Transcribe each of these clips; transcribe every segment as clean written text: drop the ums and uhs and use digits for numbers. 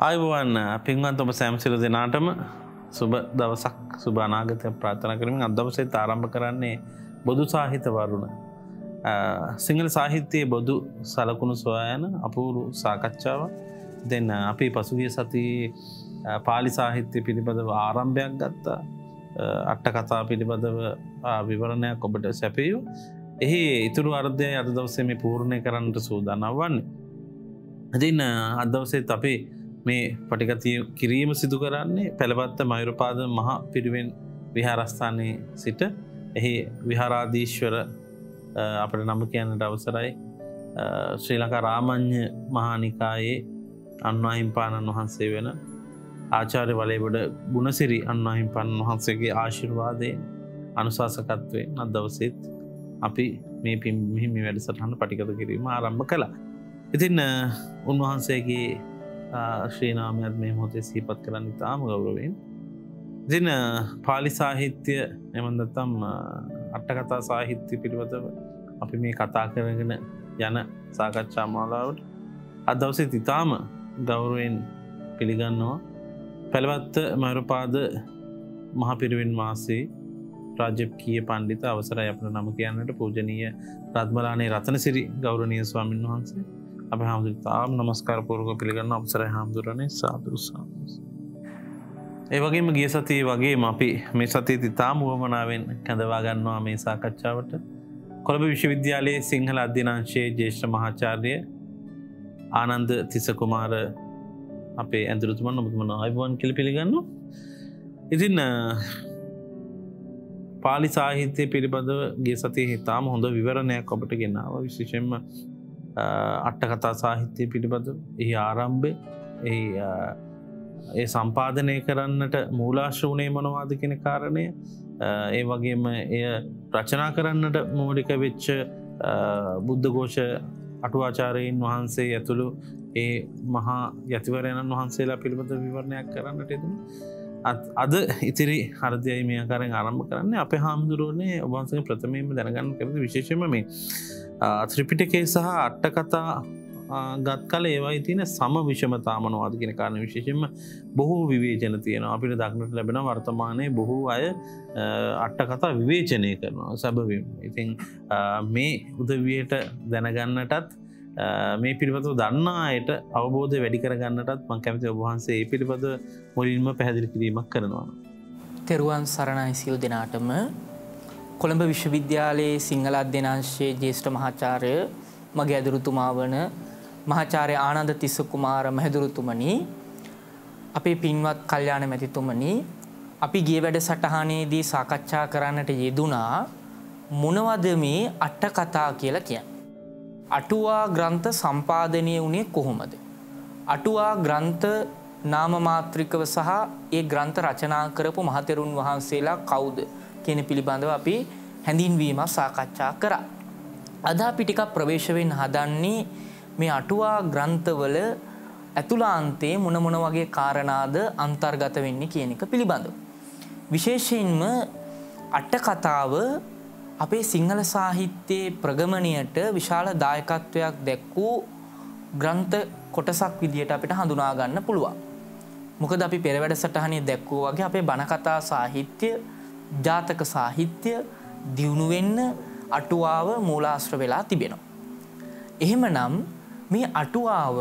ආයුබෝවන් පින්වත් ඔබ සෑම සියලු දෙනාටම සුබ දවසක් සුබ අනාගතයක් ප්‍රාර්ථනා කරමින් අද දවසේත් ආරම්භ කරන්නේ බොදු සාහිත්‍ය වරුණ. සිංහල සාහිත්‍යයේ බොදු සලකුණු සොයන අපූර්ව සාකච්ඡාවක්. දැන් අපි පසුගිය සතියේ පාලි සාහිත්‍ය පිළිබඳව ආරම්භයක් ගත්තා. අට කතා පිළිබඳව විවරණයක් ඔබට සැපයුවා. එහි ඉතුරු අර්ධයයි අද දවසේ මේ පූර්ණය කරන්නට සූදානම් වන්නේ. ඉතින් අද දවසේත් අපි මේ පටිගත කිරීම සිදු කරන්නේ පැලපත්ත මයුරපාද මහා පිරිවෙන් විහාරස්ථානයේ සිට එහි විහාරාධීශ්වර අපට නම කියන්නට අවසරයි ශ්‍රී ලංකා රාමඤ්ඤ මහානිකායේ අන්වාහිම්පාණන් වහන්සේ වෙන ආචාර්ය වලේගොඩ ගුණසිරි අන්වාහිම්පාණන් වහන්සේගේ ආශිර්වාදයෙන් අනුශාසකත්වයෙන් අද දවසේත් අපි මේ පින්හිමි වැඩසටහන පටිගත කිරීම ආරම්භ කළා. ඉතින් උන්වහන්සේගේ ශ්‍රී නාමයත් මේ මොහොතේ සිහිපත් කරන්න ඉතාම ගෞරවයෙන්. ඉතින් පාලි සාහිත්‍ය එහෙම නැත්නම් අට කතා සාහිත්‍ය පිළිබඳව අපි මේ කතා කරගෙන යන සාකච්ඡා මාලාවට අද දවසේ ඉතාම ගෞරවයෙන් පිළිගන්නවා පැලවත්ත මයුරපාද මහා පිරිවෙන් වාසී රාජකීය පඬිත අවසරයි අපේ නම කියන්නට පූජනීය රත්මලානේ රතනසිරි ගෞරවනීය ස්වාමීන් වහන්සේ අපි හැමෝටම නමස්කාර පූර්වක පිළිගන්න අවසරයි හාමුදුරනේ සාදු සාදු. ඒ වගේම ගිය සතියේ වගේම අපි මේ සතියේ ඉතාම වමනාවෙන් කැඳවා ගන්නවා මේ සාකච්ඡාවට කොළඹ විශ්වවිද්‍යාලයේ සිංහල අධ්‍යනාංශයේ ජ්‍යෙෂ්ඨ මහාචාර්ය ආනන්ද තිස්ස කුමාර අපේ ඇඳුරුතුමන් ඔබතුමන් ආයුබෝවන් කියලා පිළිගන්නවා. ඉතින් පාලි සාහිත්‍ය පිළිබඳව ගිය සතියේ ඉතාම හොඳ විවරණයක් ඔබට ගෙනාවා. විශේෂයෙන්ම අට කතා සාහිත්‍ය පිළිබඳව එහි ආරම්භය ඒ සම්පාදනය කරන්නට මූලාශ්‍ර වුණේ මොනවාද කියන කාරණය ඒ වගේම එය රචනා කරන්නට මූලික වෙච්ච බුද්ධඝෝෂ අටුවාචාර්යයන් වහන්සේ ඇතුළු ඒ මහා යතිවරයන්න් වහන්සේලා පිළිබඳ විවරණයක් කරන්නට යෙදුණා. අද ඉතිරි අර්ධයයි මේ ආකාරයෙන් ආරම්භ කරන්නේ අපේ හාමුදුරුවනේ ඔබ වහන්සේගේ ප්‍රථමයෙන්ම දැනගන්න කැමති විශේෂයෙන්ම මේ ත්‍රිපිටකයේ සහ අට කතා ගත් කල ඒවයි තියෙන සම විෂමතා මොනවාද කියන කාරණේ විශේෂයෙන්ම බොහෝ විවේචන තියෙනවා. අපිට දක්නට ලැබෙන වර්තමානයේ බොහෝ අය අට කතා විවේචනය කරනවා සැබවින්ම. ඉතින් මේ උදවියට දැනගන්නටත් මේ පිළිබඳව දන්නා අයට අවබෝධය වැඩි කරගන්නටත් මම කැමතියි ඔබ වහන්සේ මේ පිළිබඳව මුලින්ම පැහැදිලි කිරීමක් කරනවා. තෙරුවන් සරණයි සියලු දෙනාටම. කොළඹ විශ්වවිද්‍යාලයේ සිංහල අධ්‍යනාංශයේ ජ්‍යෙෂ්ඨ මහාචාර්ය මගේ ඇදුරුතුමා වන මහාචාර්ය ආනන්ද තිස්ස කුමාර මහදුරුතුමනි, අපේ පින්වත් කල්යාණ මැතිතුමනි, අපි ගිය වැඩසටහනේදී සාකච්ඡා කරන්නට යෙදුනා මොනවද මේ අට කතා කියලා කියන්නේ. අටුවා ග්‍රන්ථ සම්පාදනය වුණේ කොහොමද? අටුවා ග්‍රන්ථ නාම මාත්‍රිකව සහ ඒ ග්‍රන්ථ රචනා කරපු මහතෙරුන් වහන්සේලා කවුද කියන පිළිබඳව අපි හැඳින්වීමක් සාකච්ඡා කරා. අද අපි ටිකක් ප්‍රවේශ වෙන්න හදන්නේ මේ අටුවා ග්‍රන්ථවල ඇතුළාන්තයේ මොන වගේ කාරණාද අන්තර්ගත වෙන්නේ කියන එක පිළිබඳව. විශේෂයෙන්ම අට කතාව අපේ සිංහල සාහිත්‍යයේ ප්‍රගමණයට විශාල දායකත්වයක් දැක්වූ ග්‍රන්ථ කොටසක් විදියට අපිට හඳුනා ගන්න පුළුවන්. මොකද අපි පෙර වැඩසටහනේ දැක්වුවා වගේ අපේ බණ කතා සාහිත්‍ය, ජාතක සාහිත්‍ය දියුණු වෙන්න අටුවාව මූලාශ්‍ර වෙලා තිබෙනවා. එහෙමනම් මේ අටුවාව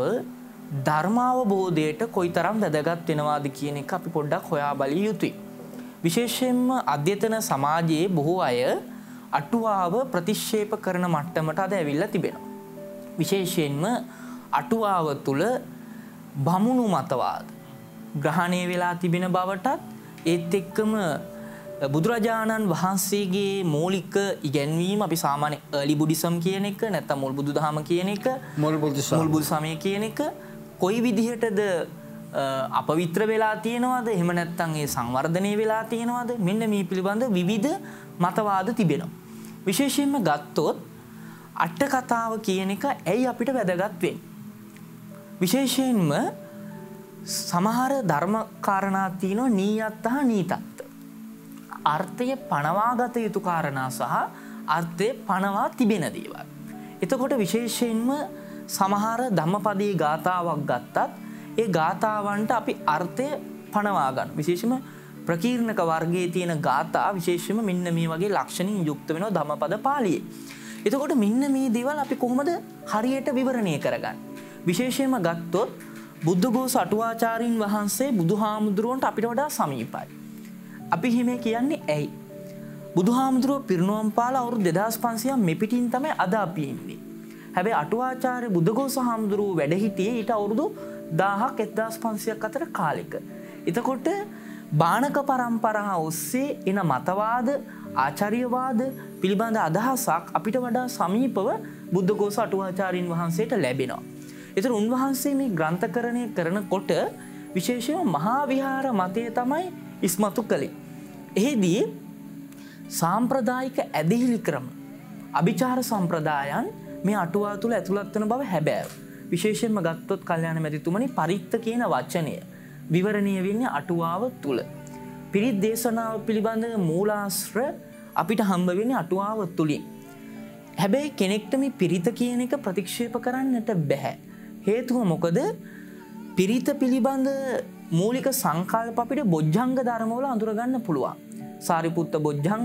ධර්මාවබෝධයට කොයිතරම් වැදගත් වෙනවාද කියන එක අපි පොඩ්ඩක් හොයා බලිය යුතුයි. විශේෂයෙන්ම අධ්‍යතන සමාජයේ බොහෝ අය අටුවාව ප්‍රතික්ෂේප කරන මට්ටමට අද ඇවිල්ලා තිබෙනවා. විශේෂයෙන්ම අටුවාව තුළ බමුණු මතවාද ග්‍රහණය වෙලා තිබෙන බවටත් ඒත් එක්කම බුදුරජාණන් වහන්සේගේ මූලික ඉගැන්වීම අපි සාමාන්‍ය early buddhism කියන එක නැත්නම් මුල් බුදුදහම කියන එක මුල් බුදු සමය කියන එක කොයි විදිහටද අපවිත්‍ර වෙලා තියෙනවද එහෙම නැත්නම් ඒ සංවර්ධනය වෙලා තියෙනවද මෙන්න මේ පිළිබඳ විවිධ මතවාද තිබෙනවා. විශේෂයෙන්ම ගත්තොත් අට කතාව කියන එක ඇයි අපිට වැදගත් වෙන්නේ? විශේෂයෙන්ම සමහර ධර්ම කාරණා තියෙනවා නීයත්ත හා නීතත්ත. අර්ථය පනවාගත යුතු කාරණා සහ අර්ථය පනවා තිබෙන දේවල්. එතකොට විශේෂයෙන්ම සමහර ධම්මපදයේ ගාථාවක් ගත්තත් ඒ ගාථාවන්ට අපි අර්ථය පනවා ගන්න. විශේෂම ප්‍රකීර්ණක වර්ගයේ තියෙන ගාථා විශේෂම මෙන්න මේ වගේ ලක්ෂණින් යුක්ත වෙනවා ධම්මපද පාළියේ. එතකොට මෙන්න මේ දේවල් අපි කොහොමද හරියට විවරණය කරගන්නේ? විශේෂයෙන්ම ගත්තොත් බුද්ධඝෝෂ අටුවාචාරින් වහන්සේ බුදුහාමුදුරුවන්ට අපිට වඩා සමීපයි. අපි හිම කියන්නේ ඇයි? බුදුහාමුදුරුවෝ පිරිනුවම් පාලා අවුරුදු 2500 මෙපිටින් තමයි අද අපි ඉන්නේ. හැබැයි අටුවාචාර්ය බුද්ධඝෝෂ හාමුදුරුවෝ වැඩ හිටියේ ඊට අවුරුදු 1000ක් 1500ක් අතර කාලෙක. එතකොට බාණක පරම්පරාව ඔස්සේ එන මතවාද ආචාර්යවාද පිළිබඳ අදහසක් අපිට වඩා සමීපව බුද්ධඝෝෂ අටුවාචාරින් වහන්සේට ලැබෙනවා. ඒතර උන්වහන්සේ මේ ග්‍රන්ථකරණය කරනකොට විශේෂයෙන්ම මහා විහාර මතය තමයි ඉස්මතු කළේ. එෙහිදී සාම්ප්‍රදායික ඇදහිලි ක්‍රම අභිචාර සම්ප්‍රදායන් මේ අටුවා තුළ ඇතුළත් වෙන බව හැබෑව. විශේෂයෙන්ම ගත්තොත් කල්යාණ මැතිතුමනි පරිත්ත කියන වචනය විවරණය වෙන්නේ අටුවාව තුළ. පිරිත් දේශනාව පිළිබඳ මූලාශ්‍ර අපිට හම්බ වෙන්නේ අටුවාව තුළින්. හැබැයි කෙනෙක්ට මේ පිරිත කියන එක ප්‍රතික්ෂේප කරන්නට බැහැ. හේතුව මොකද? පිරිත පිළිබඳ මූලික සංකල්ප අපිට බොජ්ජංග ධර්මවල අඳුරගන්න පුළුවන්. සාරිපුත්ත බොජ්ජංග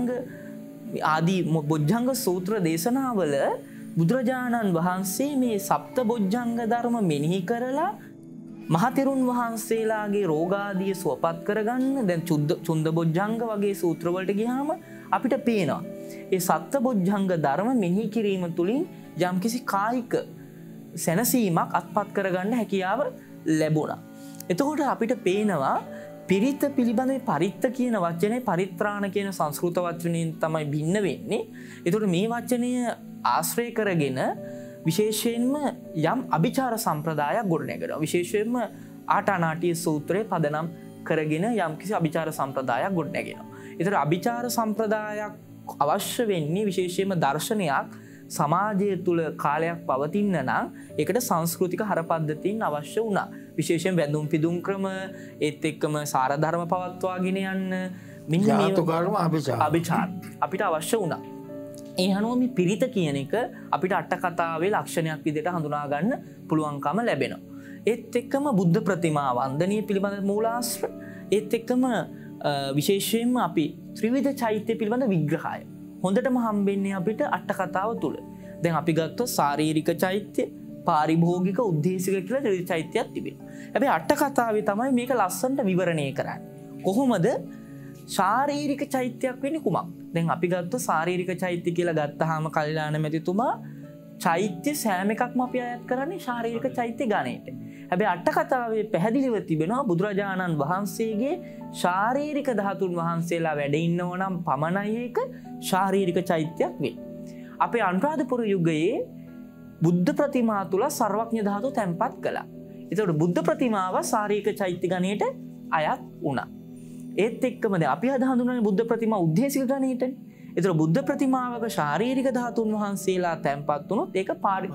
ආදී බොජ්ජංග සූත්‍ර දේශනාවල බුදුරජාණන් වහන්සේ මේ සප්ත බොජ්ජංග ධර්ම මෙනෙහි කරලා මහතෙරුන් වහන්සේලාගේ රෝගාදිය සුවපත් කරගන්න දැන් චුන්ද බොජ්ජංග වගේ සූත්‍රවලට ගියාම අපිට පේනවා. ඒ සප්ත බොජ්ජංග ධර්ම මෙනෙහි කිරීම තුළින් යම්කිසි කායික සැනසීමක් අත්පත් කරගන්න හැකියාව ලැබුණා. එතකොට අපිට පේනවා පිරිත පිළිබඳ පරිත්ත කියන වචනේ පරිත්‍රාණ කියන සංස්කෘත වචනයෙන් තමයි භින්න වෙන්නේ. එතකොට මේ වචනය ආශ්‍රය කරගෙන විශේෂයෙන්ම යම් අභිචාර සම්ප්‍රදායක් ගොඩනැගෙනවා. විශේෂයෙන්ම ආටානාටිය සූත්‍රයේ පදනම් කරගෙන යම්කිසි අභිචාර සම්ප්‍රදායක් ගොඩනැගෙනවා. ඒතර අභිචාර සම්ප්‍රදායක් අවශ්‍ය වෙන්නේ විශේෂයෙන්ම දර්ශනයක් සමාජය තුළ කාලයක් පවතින්න නම් ඒකට සංස්කෘතික හරපද්ධතීන් අවශ්‍ය වුණා. විශේෂයෙන් වැඳුම් පිදුම් ක්‍රම ඒත් එක්කම සාරධර්ම පවත්වාගෙන යන්න අභිචාර අපිට අවශ්‍ය වුණා. ඒ අනුව මේ පිරිත කියන එක අපිට අට කතාවේ ලක්ෂණයක් විදිහට හඳුනා ගන්න පුළුවන්කම ලැබෙනවා. ඒත් එක්කම බුද්ධ ප්‍රතිමා වන්දනීය පිළිබඳ මූලාශ්‍ර ඒත් එක්කම විශේෂයෙන්ම අපි ත්‍රිවිධ චෛත්‍ය පිළිබඳ විග්‍රහය හොඳටම හම්බෙන්නේ අපිට අට කතාව තුළ. දැන් අපි ගත්තොත් ශාරීරික චෛත්‍ය, පාරිභෝගික, උද්දේශික කියලා ත්‍රිවිධ චෛත්‍යයක් තිබෙනවා. හැබැයි අට කතාවේ තමයි මේක ලස්සනට විවරණය කරන්නේ. කොහොමද ශාරීරික චෛත්‍යයක් වෙන්නේ කුමක්? දැන් අපි ගත්තොත් ශාරීරික චෛත්‍ය කියලා ගත්තාම කල්යාණ මැතිතුමා චෛත්‍ය සෑම එකක්ම අපි අයත් කරන්නේ ශාරීරික චෛත්‍ය ගණයට. හැබැයි අට කතාවේ පැහැදිලිව තිබෙනවා බුදුරජාණන් වහන්සේගේ ශාරීරික ධාතුන් වහන්සේලා වැඩ ඉන්නව නම් පමණයි ඒක ශාරීරික චෛත්‍යයක් වෙන්නේ. අපේ අනුරාධපුර යුගයේ බුද්ධ ප්‍රතිමා තුල සර්වඥ ධාතු තැන්පත් කළා. ඒතකොට බුද්ධ ප්‍රතිමාව ශාරීරික චෛත්‍ය ගණයට අයත් වුණා. ඒත් එක්කම දැන් අපි අද හඳුනන බුද්ධ ප්‍රතිමා උද්දේශික ගණයටනේ. ඒතර බුද්ධ ප්‍රතිමාවක ශාරීරික ධාතුන් වහන්සේලා තැන්පත් වුණොත් ඒක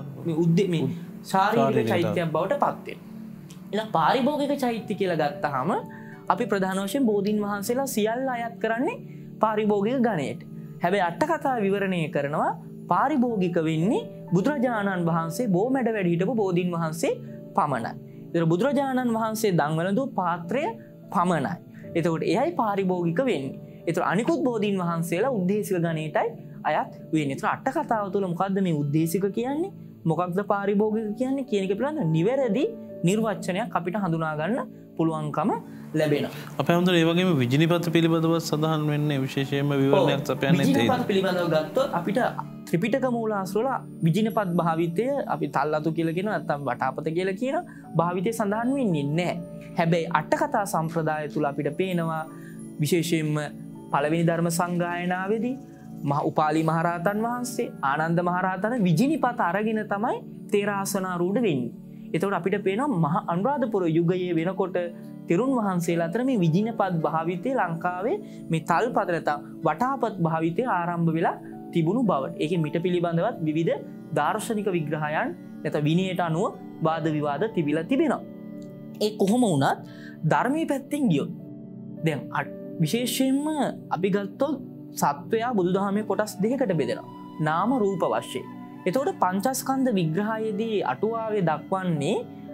මේ ශාරීරික චෛත්‍යයක් බවට පත් වෙනවා. ඊළඟ පාරිභෝගික චෛත්‍ය කියලා ගත්තාම අපි ප්‍රධාන වශයෙන් බෝධීන් වහන්සේලා සියල්ල අයත් කරන්නේ පාරිභෝගික ගණයට. හැබැයි අට කතාව විවරණය කරනවා පාරිභෝගික වෙන්නේ බුදුරජාණන් වහන්සේ බොමැඩ වැඩ හිටපු බෝධීන් වහන්සේ පමණයි. ඒතර බුදුරජාණන් වහන්සේ දන්වලදු පාත්‍රය පමණයි. එතකොට එයයි පාරිභෝගික වෙන්නේ. ඒතර අනිකුත් බෝධීන් වහන්සේලා උද්දේශික ගණයටයි අයත් වෙන්නේ. ඒතර අට කතාව තුළ මොකද්ද මේ උද්දේශික කියන්නේ? මොකක්ද පාරිභෝගික කියන්නේ කියන එක පිළිබඳ නිවැරදි නිර්වචනයක් අපිට හඳුනා ගන්න පුළුවන්කම ලැබෙනවා. අපේ අන්තර ඒ වගේම විජිනිපත් පිළිබඳව සඳහන් වෙන්නේ විශේෂයෙන්ම විවරණයක් සපයන්නේ ඒකයි. විජිනිපත් පිළිබඳව ගත්තොත් අපිට ත්‍රිපිටක මූලාශ්‍රවල විජිනිපත් භාවිතය අපි තල්ලතු කියලා කියන නැත්නම් වටාපත කියලා කියන භාවිතය සඳහන් වෙන්නේ නැහැ. හැබැයි අට කතා සම්ප්‍රදාය තුල අපිට පේනවා විශේෂයෙන්ම පළවෙනි ධර්ම සංගායනාවේදී උපාලි මහරහතන් වහන්සේ ආනන්ද මහරහතන් විජිනිපත අරගෙන තමයි තේරාසනාරූඪ වෙන්නේ. එතකොට අපිට පේනවා මහා අනුරාධපුර යුගයේ වෙනකොට තෙරුන් වහන්සේලා අතර මේ විජිනපත් භාවිතය ලංකාවේ මේ තල්පත නැත්නම් වටාපත් භාවිතය ආරම්භ වෙලා තිබුණු බවට. ඒකේ මිට පිළිබඳවත් විවිධ දාර්ශනික විග්‍රහයන් නැත්නම් විනයට අනුව වාද විවාද තිබිලා තිබෙනවා. ඒ කොහොම වුණත් ධර්මයේ පැත්තෙන් ගියොත් දැන් විශේෂයෙන්ම අපි ගත්තොත් සත්වයා බුදුදහමේ කොටස් දෙකකට බෙදෙනවා. නාම රූප වශයෙන්. එතකොට පංචස්කන්ධ විග්‍රහයේදී අටුවාවේ දක්වන්නේ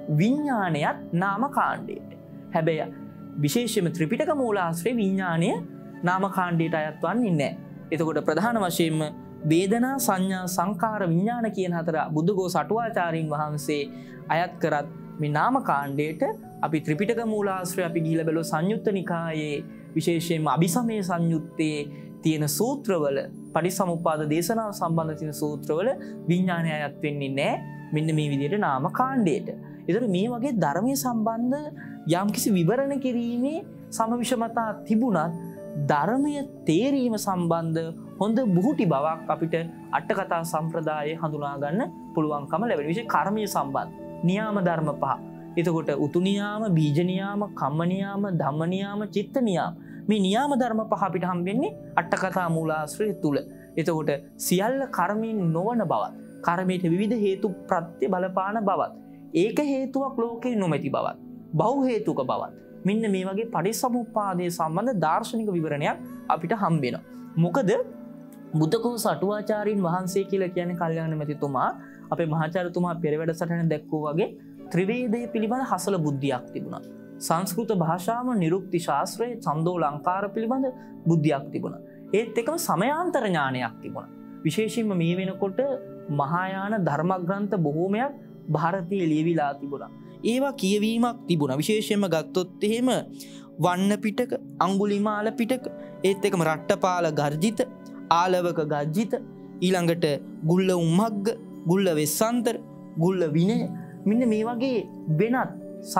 විඤ්ඤාණයත් නාම කාණ්ඩයට. හැබැයි විශේෂයෙන්ම ත්‍රිපිටක මූලාශ්‍රයේ විඤ්ඤාණය නාම කාණ්ඩයට අයත් වන්නේ නැහැ. එතකොට ප්‍රධාන වශයෙන්ම වේදනා සංඥා සංකාර විඤ්ඤාණ කියන හතර බුද්ධඝෝස අටුවාචාරීන් වහන්සේ අයත් කරත් මේ නාම කාණ්ඩයට අපි ත්‍රිපිටක මූලාශ්‍රය අපි ගිහිලා බැලුව සංයුත්ත නිකායේ විශේෂයෙන්ම අபிසමය සංයුත්තේ තියෙන සූත්‍රවල පටිච්චසමුප්පාද දේශනාව සම්බන්ධ තියෙන සූත්‍රවල විඤ්ඤාණය අයත් වෙන්නේ නැහැ. මෙන්න මේ විදිහට නාම කාණ්ඩයට. ඒතර මේ වගේ ධර්මයේ සම්බන්ධ යම්කිසි විවරණ කිරීමේ සමවිෂමතා තිබුණත් ධර්මය තේරීම සම්බන්ධ හොඳ බුහුටි බවක් අපිට අට කතා සම්ප්‍රදායේ හඳුනා ගන්න පුළුවන්කම ලැබෙන. විශේෂ කර්මීය සම්බන්ධ නියාම ධර්ම පහ. එතකොට උතු නියාම, බීජ නියාම, කම්ම නියාම, ධම්ම නියාම, චිත්ත නියාම. මේ නියාම ධර්ම පහ අපිට හම්බෙන්නේ අට කතා මූලාශ්‍රය තුල. එතකොට සියල්ල කර්මයෙන් නොවන බවත්, කර්මයට විවිධ හේතු ප්‍රත්‍ය බලපාන බවත්, ඒක හේතුවක් ලෝකේ නොමැති බවත්, බහු හේතුක බවත්. මෙන්න මේ වගේ පටිච්චසමුප්පාදයේ සම්බන්ධ දාර්ශනික විවරණයක් අපිට හම්බෙනවා. මොකද බුද්ධඝෝස අටුවාචාරීන් වහන්සේ කියලා කියන්නේ කල්යාණ මැතිතුමා අපේ මහාචාර්යතුමා පෙර වැඩසටහන දැක්වූ වගේ ත්‍රිවේදය පිළිබඳ හසල බුද්ධියක් තිබුණා. සංස්කෘත භාෂාව නිරුක්ති ශාස්ත්‍රයේ ඡන්දෝ ලංකාර පිළිබඳ බුද්ධියක් තිබුණා. ඒත් එකම සමයාන්තර ඥානයක් තිබුණා. විශේෂයෙන්ම මේ වෙනකොට මහායාන ධර්මග්‍රන්ථ බොහෝමයක් ಭಾರತೀය ලියවිලා තිබුණා. ඒවා කියවීමක් තිබුණා. විශේෂයෙන්ම ගත්තොත් එහෙම වන්න පිටක, අඟුලිමාල පිටක, ඒත් එකම රට්ටපාල ගර්ජිත, ආලවක ගර්ජිත, ඊළඟට ගුල්ල උම්මග්ග, ගුල්ල වෙස්සන්තර, ගුල්ල විනය, මෙන්න මේ වගේ වෙනත්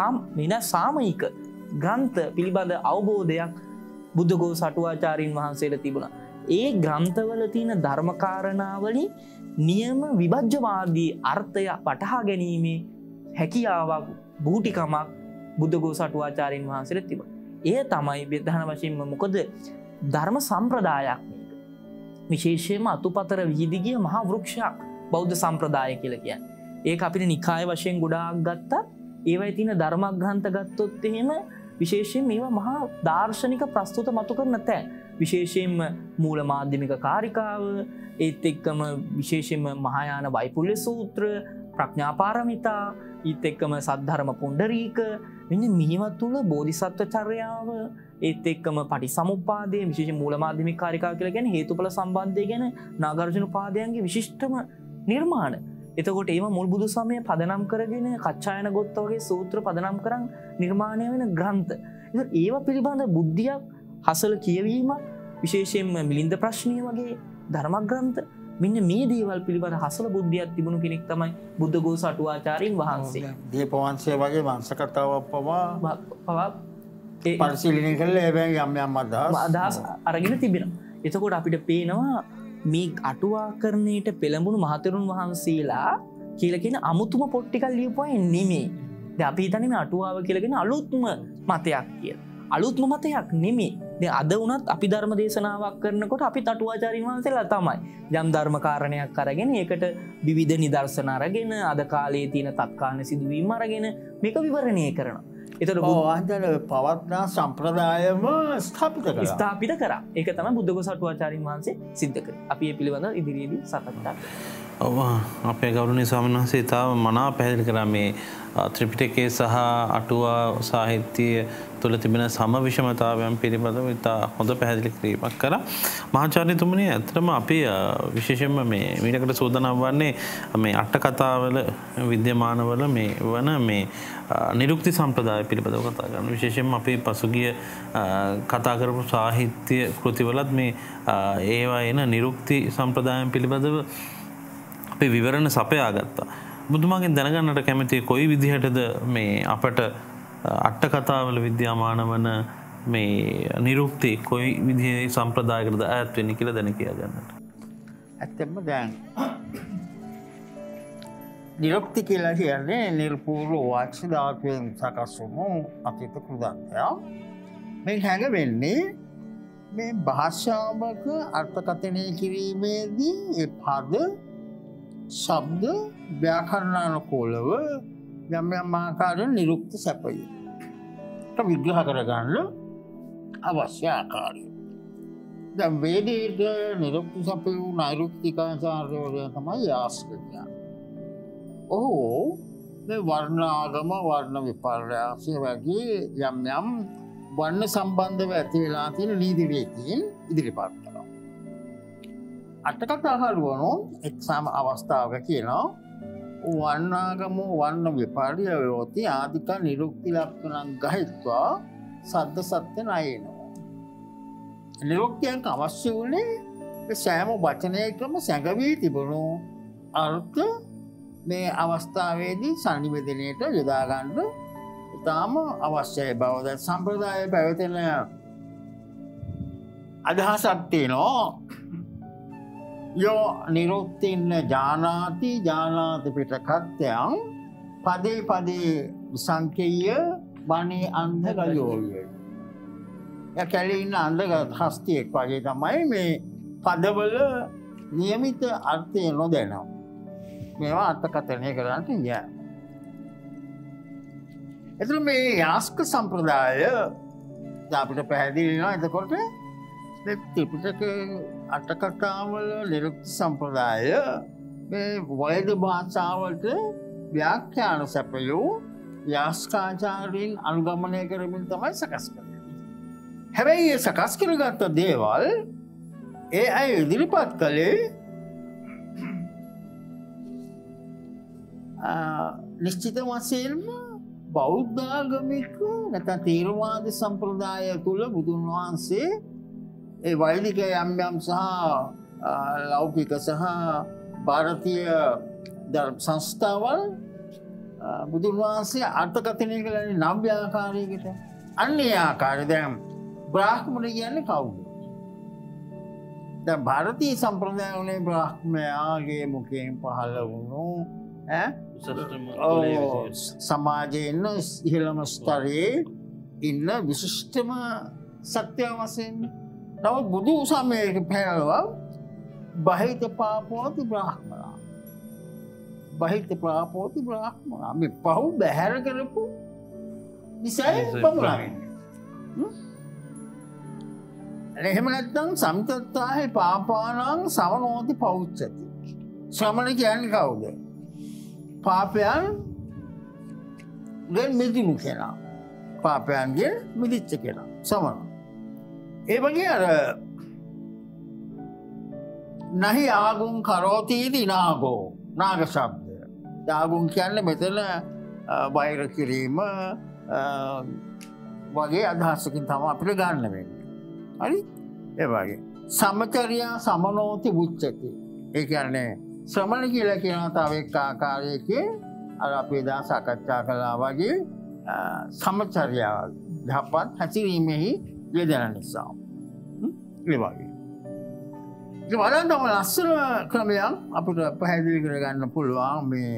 සාමයික ග්‍රන්ථ පිළිබඳ අවබෝධයක් බුද්ධඝෝස අටුවාචාරීන් වහන්සේට තිබුණා. ඒ ග්‍රන්ථවල තියෙන ධර්මකාරණාවලින් නියම විභජ්‍යවාදී අර්ථය වටහා ගැනීමේ හැකියාවක්, බුහුටිකමක් බුද්ධඝෝස අටුවාචාරීන් වහන්සේට තිබුණා. එය තමයි ප්‍රධාන වශයෙන්ම මොකද ධර්ම සම්ප්‍රදායක් මේක. විශේෂයෙන්ම අතුපතර විහිදී ගිය මහා වෘක්ෂයක් බෞද්ධ සම්ප්‍රදාය කියලා කියන්නේ. ඒක අපිට නිකාය වශයෙන් ගොඩාක් ගත්තත් ඒවයි තියෙන ධර්මග්‍රන්ථ ගත්තොත් එහෙම විශේෂයෙන් මේවා මහා දාර්ශනික ප්‍රස්තුත මතු කරන තැන්. විශේෂයෙන්ම මූල මාධ්‍යමික කාරිකාව, ඒත් එක්කම විශේෂයෙන්ම මහායාන වෛපුල්‍ය සූත්‍ර, ප්‍රඥා පාරමිතා, ඊත් එක්කම සද්ධර්ම පුණ්ඩරීක, මෙන්න මේවා තුල බෝධිසත්ව චර්යාව, ඒත් එක්කම පටිසමුප්පාදයේ විශේෂ මූල මාධ්‍යමික කාරිකාව කියලා කියන්නේ හේතුඵල සම්බන්ධය ගැන නාගාර්ජුන පාදයන්ගේ විශිෂ්ටම නිර්මාණ. එතකොට ඒවා මුල් බුදු සමය පදනම් කරගෙන කච්චායන ගොත්ත වගේ සූත්‍ර පදනම් කරන් නිර්මාණය වෙන ග්‍රන්ථ. ඒත් ඒවා පිළිබඳ බුද්ධියක් හසල කියවීම විශේෂයෙන්ම මිලින්ද ප්‍රශ්නීය වගේ ධර්මග්‍රන්ථ මෙන්න මේ දේවල් පිළිබඳ හසල බුද්ධියක් තිබුණු කෙනෙක් තමයි බුද්ධඝෝස අටුවාචාරීන් වහන්සේ. දීපවංශය වගේ වංශ කතාවක් පවා ඒ පරිශීලනය කළා හැබැයි යම් යම් අදහස් අරගෙන තිබෙනවා. එතකොට අපිට පේනවා මේ අටුවාකරණයට පෙළඹුණු මහතෙරුන් වහන්සේලා කියලා කියන අමුතුම පොත් ටිකක් ලියපුවා නෙමෙයි. දැන් අපි හිතන්නේ මේ අටුවාව කියලා කියන අලුත්ම මතයක් කියලා. අලුත්ම මතයක් නෙමෙයි. දැන් අද වුණත් අපි ධර්ම දේශනාවක් කරනකොට අපි අටුවාචාරීන් වහන්සේලා තමයි. යම් ධර්ම කාරණයක් අරගෙන ඒකට විවිධ නිදර්ශන අරගෙන අද කාලේ තියෙන තත්කාලීන සිදුවීම් අරගෙන මේක විවරණය කරනවා. ඒතර බුද්ධාන්තර පවත්නා සම්ප්‍රදායම ස්ථාපිත කරා. ඒක තමයි බුද්ධඝෝස අටුවාචාරීන් වහන්සේ සිද්ධ කරේ. අපි මේ පිළිබඳව ඉදිරියේදී සාකච්ඡා කරමු. අපේ ගෞරවනීය ස්වාමීන් වහන්සේ තාම මනාව පැහැදිලි කරා මේ ත්‍රිපිටකයේ සහ අටුවා සාහිත්‍ය තුළ තිබෙන සම විෂමතාවයන් පිළිබඳව ඉතා හොඳ පැහැදිලි කිරීමක් කරා. මහාචාර්යතුමනි, ඇත්තටම අපි විශේෂයෙන්ම මේ මීටකට සූදානම් වන්නේ මේ අට කතාවල විද්‍යමාන වල මේ වන මේ නිරුක්ති සම්ප්‍රදාය පිළිබඳව කතා කරනවා. විශේෂයෙන්ම අපි පසුගිය කතා කරපු සාහිත්‍ය කෘතිවලත් මේ ඒවා එන නිරුක්ති සම්ප්‍රදායන් පිළිබඳව අපි විවරණ සපයා ගත්තා. බුදුමාගෙන් දැනගන්නට කැමති කොයි විදිහටද මේ අපට අට කතාවල විද්‍යාමාන වන මේ නිරුක්ති කොයි විදිහේ සම්ප්‍රදායකටද ඈත් වෙන්නේ කියලා දැන කියා ගන්නට. ඇත්තම දැන් නිරුක්ති කියලා කියන්නේ නිර්පූර්ව වාචික ධාතුවෙන් සකස් වුණු අතීත කෘදන්තය. මේ හැඟෙන්නේ මේ භාෂාවක අර්ථකථනය කිරීමේදී ඒ පද ශබ්ද ව්‍යාකරණානුකූලව යම් යම් ආකාරයෙන් නිරුක්ති සැපයි. ඒක විග්‍රහ කරගන්න අවශ්‍ය ආකාරය. දැන් වේදයේ නිරුක්ති සැපයු නෛරුක්තිකාචාර්යවරයා තමයි යාස් කියන්නේ. ඔහු මේ වර්ණාගම වර්ණ විපර්යාසය වගේ යම් යම් වර්ණ සම්බන්ධව ඇති වෙලා තියෙන නීතිරීතීන් ඉදිරිපත් කරනවා. අටකථාකරුවෝ එක්සාම අවස්ථාවක කියනවා වර්ණාගම වර්ණ විපර්යාසෝති ආදික නිරුක්ති ලක්ෂණං ගහිත්වා සද්ද සත්‍ය නයනවා. නිරුක්තියක් අවශ්‍ය වුණේ සෑම වචනයකම සැඟවී තිබුණු අර්ථ මේ අවස්ථාවේදී සංනිවේදනයට යොදා ගන්න ඉතාම අවශ්‍යයි බව දැන් සම්ප්‍රදායේ පැවතෙන අදහසක් තියෙනවා. යෝ නිරුක්තින්න ජානාති ජානාති පිටකත්‍යං පදේ පදේ සංකේය වනේ අන්ධ ගයෝය. කැලේ ඉන්න අන්ධ හස්තියෙක් වගේ තමයි මේ පදවල නියමිත අර්ථය නොදැනවා. මේවා අර්ථකථනය කරන්නට යෑ. එතුළු මේ යාස්ක සම්ප්‍රදාය අපිට පැහැදිලි වෙනවා. එතකොට ත්‍රිපිටක අටකථාවල නිරුක්ති සම්ප්‍රදාය මේ වෛද්‍ය භාෂාවට ව්‍යාඛ්‍යාන සැපයූ යාස්කාචාර්යන් අනුගමනය කරමින් තමයි සකස් කරන්නේ. හැබැයි ඒ සකස් කරගත්ත දේවල් ඒ අය ඉදිරිපත් කළේ නිශ්චිත වශයෙන්ම බෞද්ධාගමික නැත්නම් තේරවාද සම්ප්‍රදාය තුළ බුදුන් වහන්සේ ඒ වෛදික යම් යම් සහ ලෞකික සහ ಭಾರತೀಯ ධර්ම සංස්ථාවල් බුදුන් වහන්සේ අර්ථකථනය කළේ නව්‍ය ආකාරයකට. අන්නේ ආකාරය දැන් බ්‍රාහ්මණ කියන්නේ කවුද? දැන් ಭಾರತೀಯ සම්ප්‍රදාය වලින් බ්‍රාහ්මයාගේ මුඛයෙන් පහළ වුණු සමාජයේ ඉන්න ඉහළම ස්තරයේ ඉන්න විශිෂ්ටම සත්‍ය වශයෙන් නමුත් බුදු සමයක පැහැලවා බහිත පාපෝති බ්‍රාහ්මණා බහිත පාපෝති බ්‍රාහ්මණා මේ පහු බැහැර කරපු නිසයි පමුණාවෙන්නේ. එහෙම නැත්නම් සම්තත්තාහි පාපානං සමනෝති පෞච්චති. ශ්‍රමණ කියන්නේ කවුද? පාපයන් ගෙන් මිදුණු කෙනා. පාපයන්ගෙන් මිදිච්ච කෙනා. සමන. ඒ වගේ අර නහි ආගුම් කරෝතීති නාගෝ නාග ශබ්දය. ආගුම් කියන්නේ මෙතන වෛර කිරීම වගේ අදහසකින් තමයි අපිට ගන්න වෙන්නේ. හරි? ඒ වගේ සමචර්යා සමනෝති උච්චති. ඒ කියන්නේ ශ්‍රමණ කියලා කියන තව එක් ආකාරයකින් අර අපි එදා සාකච්ඡා කළා වගේ සමචර්යාව යහපත් හැසිරීමෙහි යෙදෙන නිසා. ඒ වගේ. ඒ වලන් තම ලස්සන ක්‍රමයක් අපිට පැහැදිලි කරගන්න පුළුවන් මේ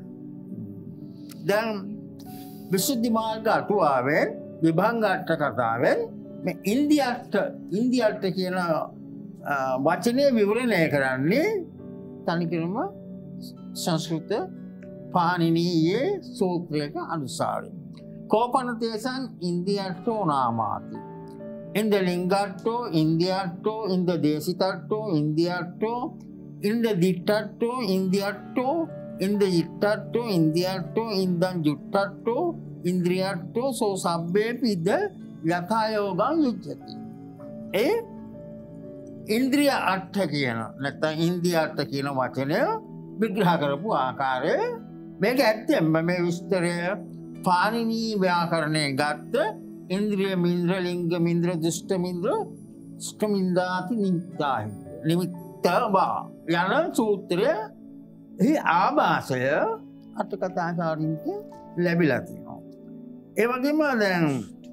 දැන් විසුද්ධි මාර්ග අටුවාවෙන් විභංග අට කතාවෙන් මේ ඉන්දියාට කියන වචනය විවරණය කරන්නේ තනිකරම සංස්කෘත පාණිනීයේ සූත්‍රයක අනුසාරයෙන්. කෝපනතේසං ඉන්දියාට්ටෝ නාමාති. ඉන්ද ලිංගට්ටෝ ඉන්දියාට්ටෝ ඉන්ද දේශිතට්ටෝ ඉන්දියාට්ටෝ ඉන්ද දිට්ටට්ටෝ ඉන්දියාට්ටෝ ඉන්ද ඉට්ටට්ටෝ ඉන්දියාට්ටෝ ඉන්දන් ජුට්ටට්ටෝ ඉන්ද්‍රියට්ටෝ සෝ සබ්බේපිද යථායෝගං යුජ්ජති. ඒ ඉන්ද්‍රිය අට්ඨ කියන නැත්නම් ඉන්දිය අට්ඨ කියන වචනය විග්‍රහ කරපු ආකාරය මේක ඇත්තෙන්ම මේ විස්තරය පාණිනී ව්‍යාකරණයෙන් ගත්ත ඉන්ද්‍රිය මින්ද්‍ර ලිංග මින්ද්‍ර දුෂ්ට මින්ද්‍ර ස්කමින්දාති නිමිත්තාහි නිමිත්තවා යන සූත්‍රයේ ආභාසය අටකථාචාරින්ට ලැබිලා තියෙනවා. ඒ වගේම දැන්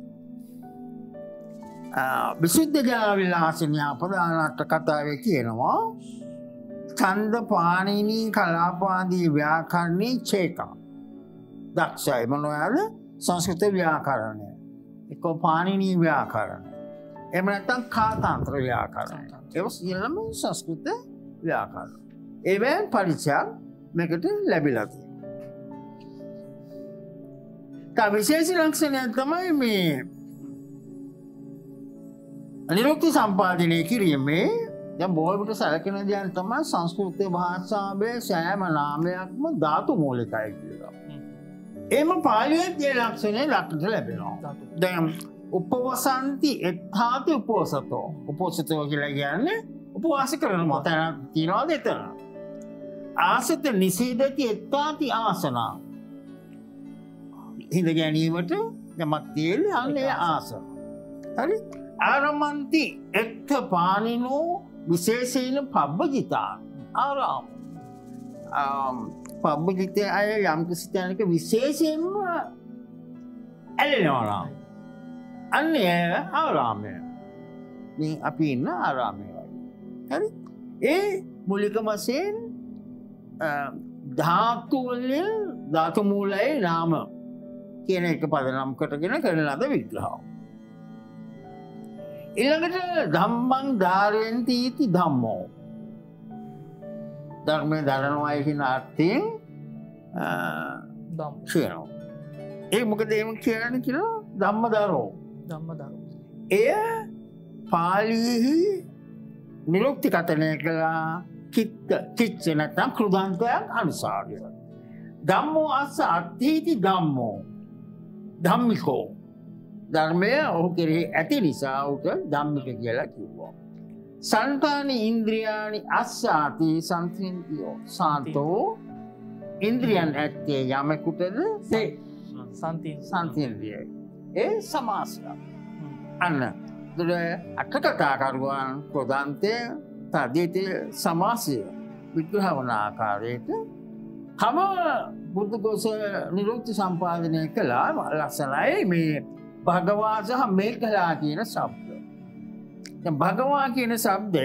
විසුද්ධ ජාවිලාසිනියා ප්‍රධාන අටකථාවේ කියනවා ඡන්ද පාණිනී කලාපාදී ව්‍යාකරණී චේකා දක්ෂයි මොනවාද සංස්කෘත ව්‍යාකරණය එක්ක පාණිනී ව්‍යාකරණය එහෙම නැත්නම් කාතාන්ත්‍ර ව්‍යාකරණය ඒක සියල්ලම සංස්කෘත ව්‍යාකරණ ඒවෙන් පරිචයක් මේකට ලැබිලා තියෙනවා. තව විශේෂ ලක්ෂණයක් තමයි මේ නිරුක්ති සම්පාදනය කිරීමේ දැන් බොහෝවිට සැලකෙන දෙයක් තමයි සංස්කෘත භාෂාවේ සෑම නාමයක්ම ධාතු මූලිකයි කියලා. එම පාලියේත් ඒ ලක්ෂණය දක්නට ලැබෙනවා. දැන් උපවසන්ති එත්තාති උපෝසතෝ. උපෝසතෝ කියලා කියන්නේ උපවාස කරන මතයක් තියනවාද එතන. ආසත නිසීදති එත්තාති ආසනා. හිඳ ගැනීමට යමක් තියෙන්නේ අන්නේ ආසන. හරි? ආරමන්ති එත්ත පානිනෝ විශේෂයෙන් පබ්බජිතා ආරාම. පබ්බජිතය අය යම් කිසි තැනක විශේෂයෙන්ම ඇලෙනවා. අන්නේ ආරාමය. මේ අපි ඉන්න ආරාමය වගේ. හරි? ඒ මූලික වශයෙන් ධාතු වලින් ධාතු මූලයේ නාම කියන එක පදනම් කොටගෙන කරන ලද විග්‍රහය. ඊළඟට ධම්මං ධාරයන්ති इति ධම්මෝ. ධර්මයේ ධරණවයි කියන අර්ථයෙන් ධම්ම කියනවා. ඒ මොකද එහෙම කියන්නේ කියලා ධම්මදරෝ. ධම්මදරෝ. එය පාලියෙහි නිරුක්ති කතනය කළා කිච්ච නැත්නම් කෘදාන්තයක් අනුසාරය. ධම්මෝ අස්ස අත්ථීති ධම්මෝ. ධම්මිකෝ. ධර්මය ඔහු කෙරෙහි ඇති නිසා උට ධම්මික කියලා කිව්වා. සංතානි ඉන්ද්‍රියානි අස්සාති සංතින්තියෝ. සාන්තෝ ඉන්ද්‍රියන් ඇත්තේ යමෙකුටද සංතින්දිය. ඒ සමාසය. අන්න දුර අටකතාකරුවන් ප්‍රධාන්තය තදීති සමාසය විග්‍රහ වන ආකාරයට තම බුද්ධඝෝෂ නිරුක්ති සම්පාදනය කළා ලක්ෂණයි මේ භගවා සහ මේකලා කියන ශබ්ද. දැන් භගවා කියන શબ્දය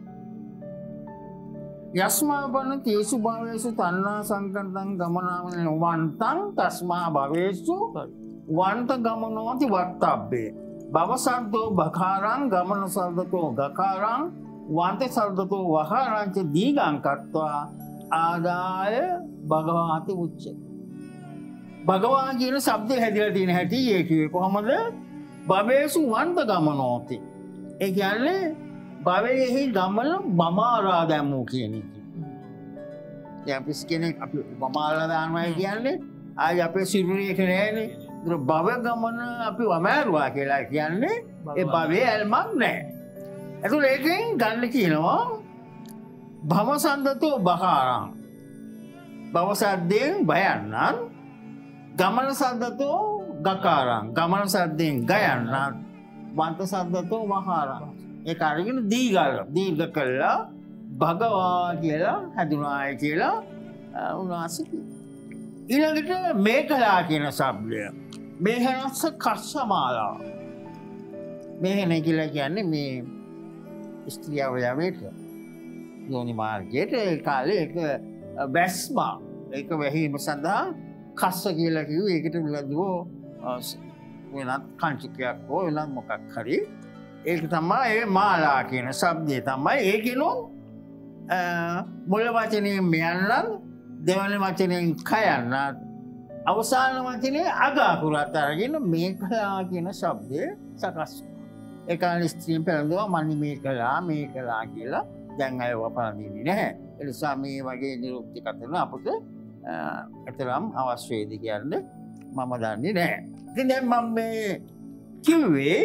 යස්මාපන තේසු භවේසු තණ්හා සංකතං ගමනාමන වන්තං තස්මා භවේසු වන්ත ගමනෝති වත්තබ්බේ. භව සද්දෝ බකාරං ගමන සද්දතෝ ගකාරං වන්ත සද්දතෝ වහාරං ච දීගං කତ୍වා ආදාය භගවාති උච්චති. භගවා කියන શબ્දය හැදිලා තියෙන හැටි ඒ කිව්වේ කොහමද? භවේසු වන්ත ගමනෝති. ඒ කියන්නේ භවයේහි ගමන බමාරා දැමූ කියන එක. දැන් අපි කෙනෙක් අපි බමාරා දානවා කියන්නේ ආයි අපේ සිරුරේක නෑනේ. ඒක භව ගමන අපි වමාරුවා කියලා කියන්නේ ඒ භවයේ ඇල්මක් නෑ. ඒතුල ඒකෙන් ගන්න කියනවා භව සද්දතෝ බකාරං. භව සද්දෙන් බයන්නන් ගමන සද්දතෝ ගකාරං. ගමන සද්දෙන් ගයන්නන් වන්ත සද්දතෝ වහාරං. ඒක අරගෙන දීර්ඝ කළා භගවා කියලා හැදුනායි කියලා උනාසි. ඊළඟට මේකලා කියන શબ્දය. මේහනස්ස කස්සමාලා. මේහන කියලා කියන්නේ මේ ස්ත්‍රී අවයවයට යෝනි මාර්ගයට ඒ කාලේ ඒක බැස්ම ඒක වැහිම සඳහා කස්ස කියලා කිව්වේ. ඒකට උලදුව වෙනත් කංචකයක් හෝ වෙනත් මොකක් හරි ඒක තමයි ඒ මාලා කියන શબ્දය තමයි ඒකිනු මුල වචනයෙන් මෙයන්නම් දෙවන වචනයෙන් කයන්න අවසාන වචනේ අග අකුරත් අරගෙන මේකලා කියන શબ્දය සකස්. ඒ කාලේ ස්ත්‍රීන් පෙරළුවා මනි මේකලා කියලා. දැන් අය වපරදින්නේ නැහැ. ඒ නිසා මේ වගේ නිරුක්ති කතන අපට අතරම් අවශ්‍ය වේද කියන්නේ මම දන්නේ නැහැ. ඉතින් දැන් මම මේ කිව්වේ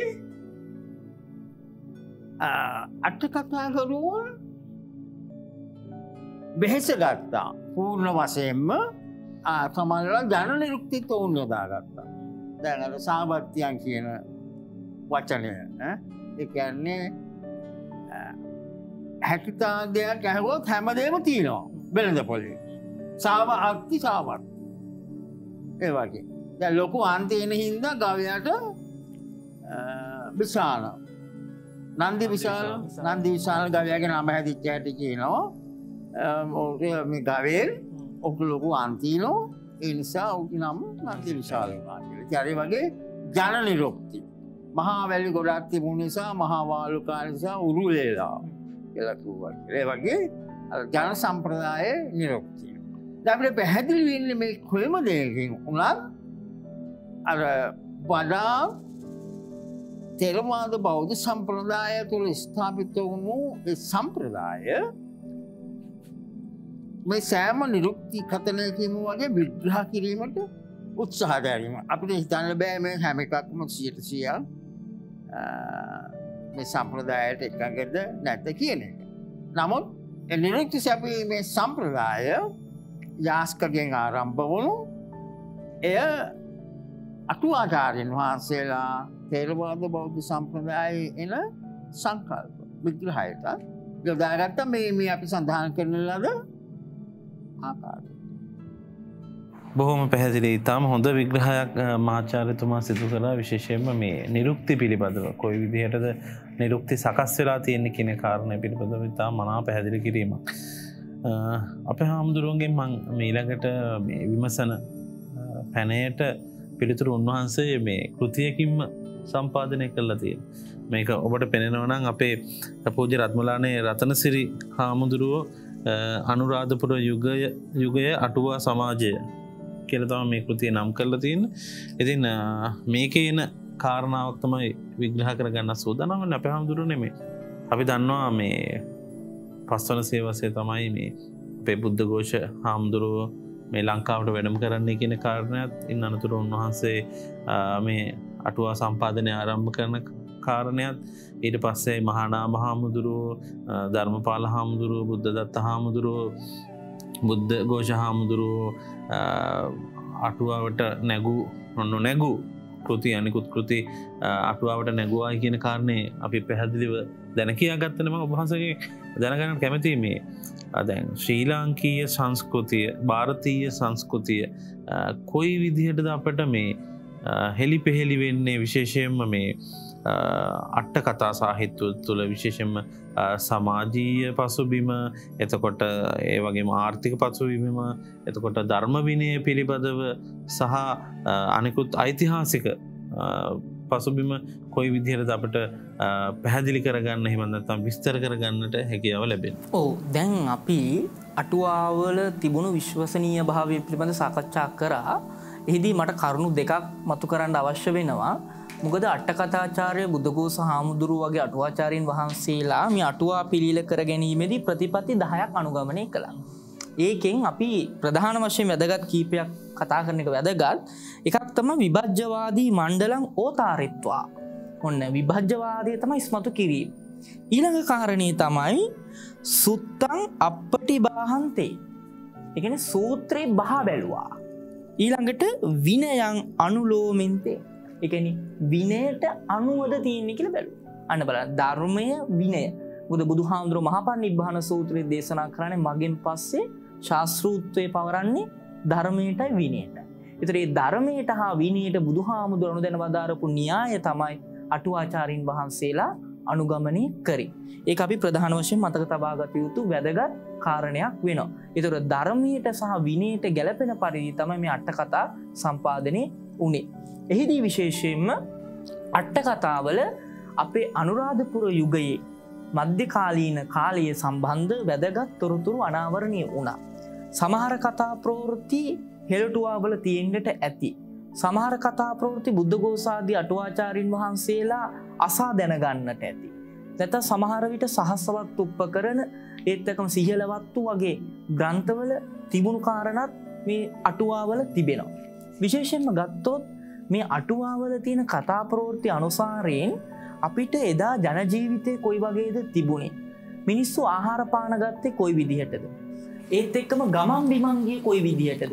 අට කතා කරුවෝ බෙහෙස ගත්තා. පූර්ණ වශයෙන්ම සමහරවල් ජන නිරුක්තිත් උන් යොදාගත්තා. දැන් අර සාබත්‍යයන් කියන වචනය ඒ කියන්නේ හැකිතා දෙයක් ඇහුවොත් හැමදේම තියෙනවා වෙළඳ පොලේ. සාවත් ඒ වගේ. දැන් ලොකු අන්තින හින්දා ගවයාට විශාල නන්දි විශාල ගවයාගේ නම හැදිච්ච හැටි කියනවා. මේ ගවයෙන් ඔහු ලොකු අන්තිනෝ ඒ නිසා ඔහුගේ නම නන්දි විශාල වුණා කියලා. ඒ වගේ ජන නිරුක්ති. මහා වැලි ගොඩක් තිබුණ නිසා මහා වාලුකා නිසා උරුලේලා කියලා කිව්වා. ඒ වගේ ජන සම්ප්‍රදායේ නිරුක්තිය. දැන් අපිට පැහැදිලි වෙන්නේ මේ කොයිම දෙයකින් උනත් අර වඩා තෙරවාද බෞද්ධ සම්ප්‍රදාය තුළ ස්ථාපිත වුණු ඒ සම්ප්‍රදාය මේ සෑම නිරුක්ති කතනයකින්ම වගේ විග්‍රහ කිරීමට උත්සාහ දැරීම. අපිට හිතන්න බෑ මේ හැම එකක්ම 100% මේ සම්ප්‍රදායට එකඟද නැද්ද කියන එක. නමුත් නිරුක්ති සැපීමේ සම්ප්‍රදාය යාස්කගෙන් ආරම්භ වුණු එය අටුවාචාර්යන් වහන්සේලා තේරවාද බෞද්ධ සම්ප්‍රදායේ එන සංකල්ප විග්‍රහයට යොදාගත්ත මේ අපි සඳහන් කරන ලද ආකාරය. බොහොම පැහැදිලි. ඉතාම හොඳ විග්‍රහයක් මහාචාර්යතුමා සිදු කළා. විශේෂයෙන්ම මේ නිරුක්ති පිළිබඳව කොයි විදිහටද නිරුක්ති සකස් වෙලා තියෙන්නේ කියන කාරණය පිළිබඳව ඉතාම මනා පැහැදිලි කිරීමක්. අපේ හාමුදුරුවන්ගෙන් මම ඊළඟට මේ විමසන පැනයට පිළිතුරු උන්වහන්සේ මේ කෘතියකින්ම සම්පාදනය කළා තියෙනවා. මේක ඔබට පෙනෙනවා නම් අපේ පූජ්‍ය රත්මලානේ රතනසිරි හාමුදුරුවෝ අනුරාධපුර යුගය අටුවා සමාජය කියලා තමයි මේ කෘතිය නම් කරලා තියෙන්නේ. ඉතින් මේකේ එන කාරණාවක් තමයි විග්‍රහ කරගන්න සූදානම් වෙන්නේ අපේ හාමුදුරුවනේ මේ. අපි දන්නවා මේ පස්වන සේවසය තමයි මේ අපේ බුද්ධඝෝෂ හාමුදුරුවෝ මේ ලංකාවට වැඩම කරන්නේ කියන කාරණයත් ඉන් අනතුරු උන්වහන්සේ මේ අටුවා සම්පාදනය ආරම්භ කරන කාරණයත් ඊට පස්සේ මහානාම හාමුදුරුවෝ ධර්මපාල හාමුදුරුවෝ බුද්ධදත්ත හාමුදුරුවෝ බුද්ධඝෝෂ හාමුදුරුවෝ අටුවාවට නැගූ කෘති අනිකුත් කෘති අටුවාවට නැගුවායි කියන කාරණේ අපි පැහැදිලිව දැන කියාගත්තනම ඔබ වහන්සේගේ දැනගන්න කැමතියි මේ දැන් ශ්‍රී ලාංකීය සංස්කෘතිය ಭಾರತೀಯ සංස්කෘතිය කොයි විදිහටද අපිට මේ හෙලි පෙහෙලි වෙන්නේ විශේෂයෙන්ම මේ අට කතා සාහිත්‍ය තුළ විශේෂයෙන්ම සමාජීය පසුබිම එතකොට ඒ වගේම ආර්ථික පසුබිම එතකොට ධර්ම විනය පිළිබඳව සහ අනිකුත් ඓතිහාසික පසුබිම කොයි විදිහටද අපිට පැහැදිලි කරගන්න එහෙම නැත්නම් විස්තර කරගන්නට හැකියාව ලැබෙන්නේ. ඔව් දැන් අපි අටුවාවල තිබුණු විශ්වසනීය භාවය පිළිබඳව සාකච්ඡා කරා. එහිදී මට කරුණු දෙකක් මතු කරන්න අවශ්‍ය වෙනවා. මොකද අටකථාචාර්ය බුද්ධඝෝෂ හාමුදුරුවෝ වගේ අටුවාචාර්යන් වහන්සේලා මේ අටුවා පිළිල කර ගැනීමේදී ප්‍රතිපත්ති 10ක් අනුගමනය කළා. ඒකෙන් අපි ප්‍රධාන වශයෙන් වැදගත් කීපයක් කතා කරන එක වැදගත්. එකක් තමයි විභජ්‍යවාදී මණ්ඩලං ඕතාරිත්වා. ඔන්න විභජ්‍යවාදය තමයි ඉස්මතු කිරීම. ඊළඟ කාරණේ තමයි සුත්තං අප්පටිබාහන්තේ. ඒ කියන්නේ සූත්‍රේ බහ බැලුවා. ඊළඟට විනයං අනුලෝමෙන්තේ. ඒ කියන්නේ විනයට අනුවද තියෙන්නේ කියලා බැලුවා. අන්න බලන්න ධර්මය විනය. මොකද බුදුහාමුදුරුවෝ මහා පරිනිබ්බාන සූත්‍රයේ දේශනා කරන්නේ මගෙන් පස්සේ ශාස්ත්‍රූත්වයේ පවරන්නේ ධර්මයටයි විනයටයි. ඒතර මේ ධර්මයට හා විනයට බුදුහාමුදුරුවෝ අනුදැන වදාරපු න්‍යාය තමයි අටුවාචාරින් වහන්සේලා අනුගමනය කරේ. ඒක අපි ප්‍රධාන වශයෙන් මතක තබා ගත යුතු වැදගත් කාරණයක් වෙනවා. ඒතර ධර්මයට සහ විනයට ගැළපෙන පරිදි තමයි මේ අට කතා සම්පාදනය වුණේ. එහිදී විශේෂයෙන්ම අට කතාවල අපේ අනුරාධපුර යුගයේ මධ්‍යකාලීන කාලය සම්බන්ධ වැදගත් තොරතුරු අනාවරණය වුණා. සමහර කතා ප්‍රවෘත්ති හෙළටුවාවල තියෙන්නට ඇති. සමහර කතා ප්‍රවෘත්ති බුද්ධඝෝසාදී අටුවාචාරින් වහන්සේලා අසා දැනගන්නට ඇති. නැත්නම් සමහර විට සහස්වත් උපකරණ ඒත් එක්කම සිහිලවත්තු වගේ ග්‍රන්ථවල තිබුණු කාරණාත් මේ අටුවාවල තිබෙනවා. විශේෂයෙන්ම ගත්තොත් මේ අටුවාවල තියෙන කතා ප්‍රවෘත්ති අනුසාරයෙන් අපිට එදා ජන ජීවිතේ කොයි වගේද තිබුණේ? මිනිස්සු ආහාර පාන ගත්තේ කොයි විදිහටද? ඒත් එක්කම ගමන් බිමන් ගියේ කොයි විදිහටද?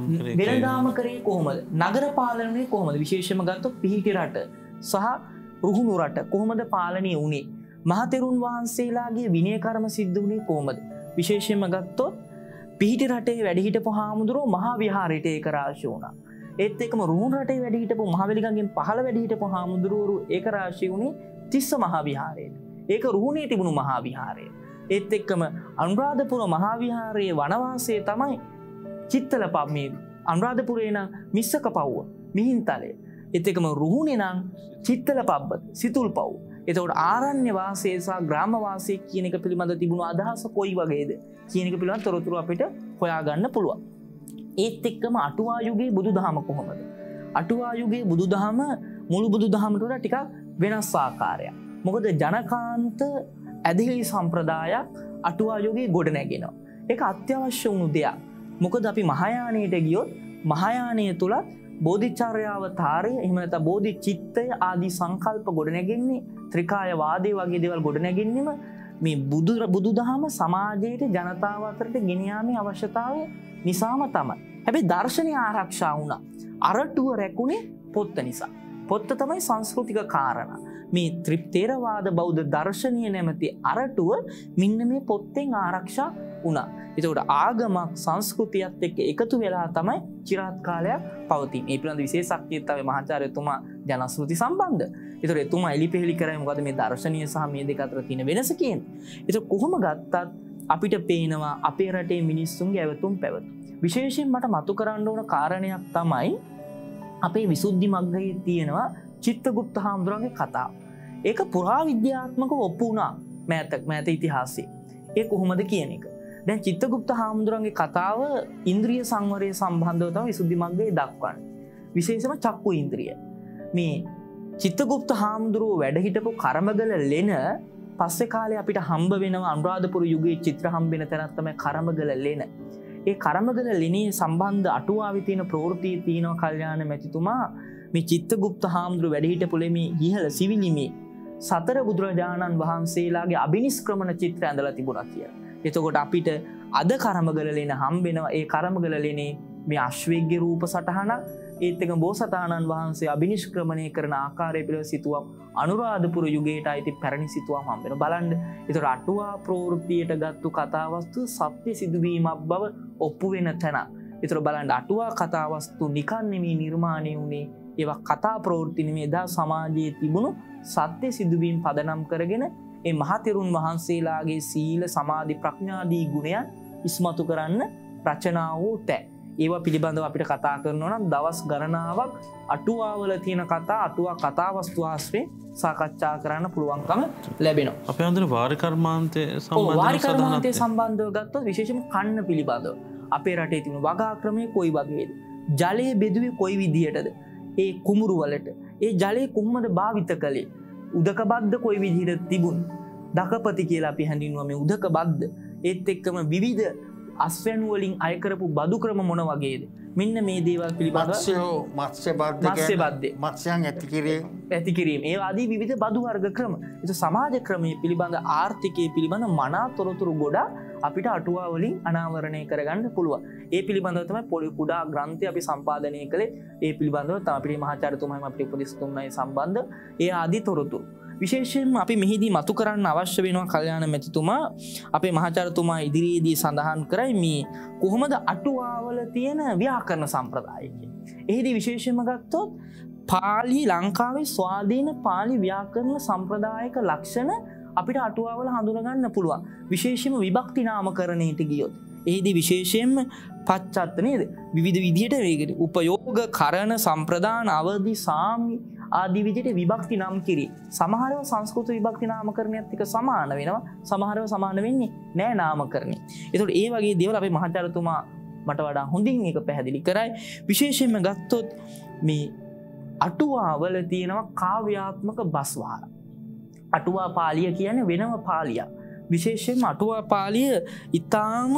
වෙළඳාම කරේ කොහොමද? නගර පාලනය කොහොමද? විශේෂයෙන්ම ගත්තොත් පිහිටි රට සහ රුහුණු රට කොහොමද පාලනය වුණේ? මහතෙරුන් වහන්සේලාගේ විනය කර්ම සිද්ධ වුණේ කොහොමද? විශේෂයෙන්ම ගත්තොත් පිහිටි රටේ වැඩ හිටපු හාමුදුරුවෝ මහා විහාරයට ඒක රාශී වුණා. ඒත් එක්කම රුහුණු රටේ වැඩ හිටපු මහවැලිගඟෙන් පහළ වැඩ හිටපු හාමුදුරුවෝ ඒක රාශී වුණේ තිස්ස මහා විහාරයට. ඒක රුහුණේ තිබුණු මහා විහාරය. ඒත් එක්කම අනුරාධපුර මහා විහාරයේ වනවාසයේ තමයි චිත්තලපව මේ අනුරාධපුරේ නම් මිස්සක පව්ව මිහින්තලය. ඒත් එක්කම රුහුණේ නම් චිත්තලපබ්බ සිතුල්පව්. එතකොට ආරණ්‍ය වාසය සහ ග්‍රාම වාසය කියන එක පිළිබඳ තිබුණු අදහස කොයි වගේද කියන එක පිළිබඳ තොරතුරු අපිට හොයාගන්න පුළුවන්. ඒත් එක්කම අටුවා යුගයේ බුදුදහම කොහොමද? අටුවා යුගයේ බුදුදහම මුළු බුදුදහමට වඩා ටිකක් වෙනස් ආකාරයක්. මොකද ජනකාන්ත ඇදහිලි සම්ප්‍රදායක් අටුවා යුගයේ ගොඩ නැගෙනවා. ඒක අත්‍යවශ්‍ය වුණු දෙයක්. මොකද අපි මහායානයට ගියොත් මහායානය තුල බෝධිචර්යාවතාරය එහෙම නැත්නම් බෝධි චිත්තය ආදී සංකල්ප ගොඩනැගෙන්නේ ත්‍රිකාය වාදයේ වගේ දේවල් ගොඩනැගෙන්නේම මේ බුදුදහම සමාජයේ ජනතාව අතරට ගෙන යාමේ අවශ්‍යතාවය නිසාම තමයි. හැබැයි දර්ශනීය ආරක්ෂා වුණා. අරටුව රැකුනේ පොත්ත නිසා. පොත්ත තමයි සංස්කෘතික කාරණා. මේ ත්‍රිතේරවාද බෞද්ධ දර්ශනීය නැමැති අරටුව මෙන්න මේ පොත්තෙන් ආරක්ෂා වුණා. ඒකට ආගමක් සංස්කෘතියත් එක්ක එකතු වෙලා තමයි চিරාත් කාලයක් පවතින්නේ. ඒ පිළිබඳ විශේෂඥයෙක් තමයි මහාචාර්යතුමා ජනශ්‍රුති සම්බන්ධ. ඒතර එතුමා එලිපෙහෙලි කරන්නේ මොකද මේ දර්ශනීය සහ මේ දෙක අතර තියෙන වෙනස කියන්නේ. ඒතර කොහොම ගත්තත් අපිට පේනවා අපේ රටේ මිනිස්සුන්ගේ ඇවතුම් පැවතුම්. විශේෂයෙන් මට මතු කරන්න ඕන කාරණයක් තමයි අපේ විසුද්ධි මග්ගයේ තියෙනවා චිත්තගුප්ත හාමුදුරන්ගේ කතාව. ඒක පුරා විද්‍යාත්මකව ඔප්පු වුණා මෑත ඉතිහාසයේ. ඒ කොහොමද කියන එක. දැන් චිත්තගුප්ත හාමුදුරන්ගේ කතාව ඉන්ද්‍රිය සංවරය සම්බන්ධව තමයි විසුද්ධි මග්ගයේ දක්වන්නේ. විශේෂම චක්කු ඉන්ද්‍රිය. මේ චිත්තගුප්ත හාමුදුරුවෝ වැඩ හිටපු කරමගල ලෙන පස්සේ කාලේ අපිට හම්බ වෙනවා අනුරාධපුර යුගයේ චිත්‍ර හම්බෙන තැනක් තමයි කරමගල ලෙන. ඒ කරමගල ලෙනේ සම්බන්ධ අටුවාවේ තියෙන ප්‍රවෘත්ති තියෙනවා කල්යාණ මැතිතුමා මේ චිත්තගුප්ත හාමුදුරුවෝ වැඩ හිටපු ලෙමේ ඉහළ සිවිලිමේ සතර බුදුරජාණන් වහන්සේලාගේ අභිනිෂ්ක්‍රමණ චිත්‍ර ඇඳලා තිබුණා කියලා. එතකොට අපිට අද කරමගල ලෙන හම්බෙනවා ඒ කරමගල ලෙනේ මේ අශ්වයෙක්ගේ රූප සටහනක් ඒත් එක බෝසතාණන් වහන්සේ අභිනිෂ්ක්‍රමණය කරන ආකාරය පිළිබඳ සිතුවම් අනුරාධපුර යුගයට අයිති පැරණි සිතුවම් හම්බෙන බලන්න. ඒතර අටුවා ප්‍රවෘත්තියට ගත්තු කතාවස්තු සත්‍ය සිදුවීමක් බව ඔප්පු වෙන තැන. ඒතර බලන්න අටුවා කතාවස්තු නිකන් නෙමෙයි නිර්මාණය වුණේ. ඒවා කතා ප්‍රවෘත්ති නෙමෙයි එදා සමාජයේ තිබුණු සත්‍ය සිදුවීම් පදනම් කරගෙන ඒ මහතෙරුන් වහන්සේලාගේ සීල සමාධි ප්‍රඥාදී ගුණයන් ඉස්මතු කරන්න රචනා වූ තැ. ඒවා පිළිබඳව අපිට කතා කරනවා නම් දවස් ගණනාවක් අටුවාවල තියෙන කතා අටුවා කතාවස්තු ආශ්‍රේ සාකච්ඡා කරන්න පුළුවන්කම ලැබෙනවා. අපේ අnder වාරි කර්මාන්තය සම්බන්ධව ගත්තොත් විශේෂයෙන්ම කන්න පිළිබඳව අපේ රටේ තියෙන වගා ක්‍රමය කොයි වගේද? ජලය බෙදුවේ කොයි විදිහටද? ඒ කුමුරු වලට ඒ ජලය කොහොමද භාවිත කළේ? උදක බද්ද කොයි විදිහට තිබුණ? දකපති කියලා අපි හඳුන්වන මේ උදක බද්ද ඒත් එක්කම විවිධ අස්වැනු වලින් අය කරපු බදු ක්‍රම මොන වගේද? මෙන්න මේ දේවල් පිළිබඳව මත්ස්‍ය බද්ද මත්ස්‍යයන් ඇති කිරීම ඒ ආදී විවිධ බදු වර්ග ක්‍රම. ඒක සමාජ ක්‍රමයේ පිළිබඳ ආර්ථිකයේ පිළිබඳ මනා තොරතුරු ගොඩක් අපිට අටුවා වලින් අනාවරණය කරගන්න පුළුවන්. ඒ පිළිබඳව තමයි පොඩි කුඩා ග්‍රන්ථය අපි සම්පාදනය කළේ. ඒ පිළිබඳව තමයි අපේ මහාචාර්යතුමාම අපිට උපදෙස් දුන්නයි සම්බන්ධ ඒ ආදී තොරතුරු. විශේෂයෙන්ම අපි මෙහිදී මතු කරන්න අවශ්‍ය වෙනවා කල්යාණ මැතිතුමා අපේ මහාචාර්යතුමා ඉදිරියේදී සඳහන් කරයි මේ කොහොමද අටුවාවල තියෙන ව්‍යාකරණ සම්ප්‍රදාය කියන්නේ. එහිදී විශේෂයෙන්ම ගත්තොත් පාලි ලංකාවේ ස්වාධීන පාලි ව්‍යාකරණ සම්ප්‍රදායක ලක්ෂණ අපිට අටුවාවල හඳුනගන්න පුළුවන්. විශේෂයෙන්ම විභක්ති නාමකරණයට ගියොත් එහිදී විශේෂයෙන්ම පච්චත්ත නේද? විවිධ විදියට මේකට උපයෝග කරන සම්ප්‍රදාන අවදි සාමි ආදී විදිහට විභක්ති නම් කිරි. සමහරව සංස්කෘත විභක්ති නාමකරණයත් එක්ක සමාන වෙනවා. සමහරව සමාන වෙන්නේ නෑ නාමකරණය. ඒතකොට ඒ වගේ දේවල් අපේ මහාචාර්යතුමා මට වඩා හොඳින් ඒක පැහැදිලි කරයි. විශේෂයෙන්ම ගත්තොත් මේ අටුවාවල තියෙනවා කාව්‍යාත්මක බස්වාර. අටුවා පාළිය කියන්නේ වෙනම පාළියක්. විශේෂයෙන්ම අටුවා පාළිය ඊටාම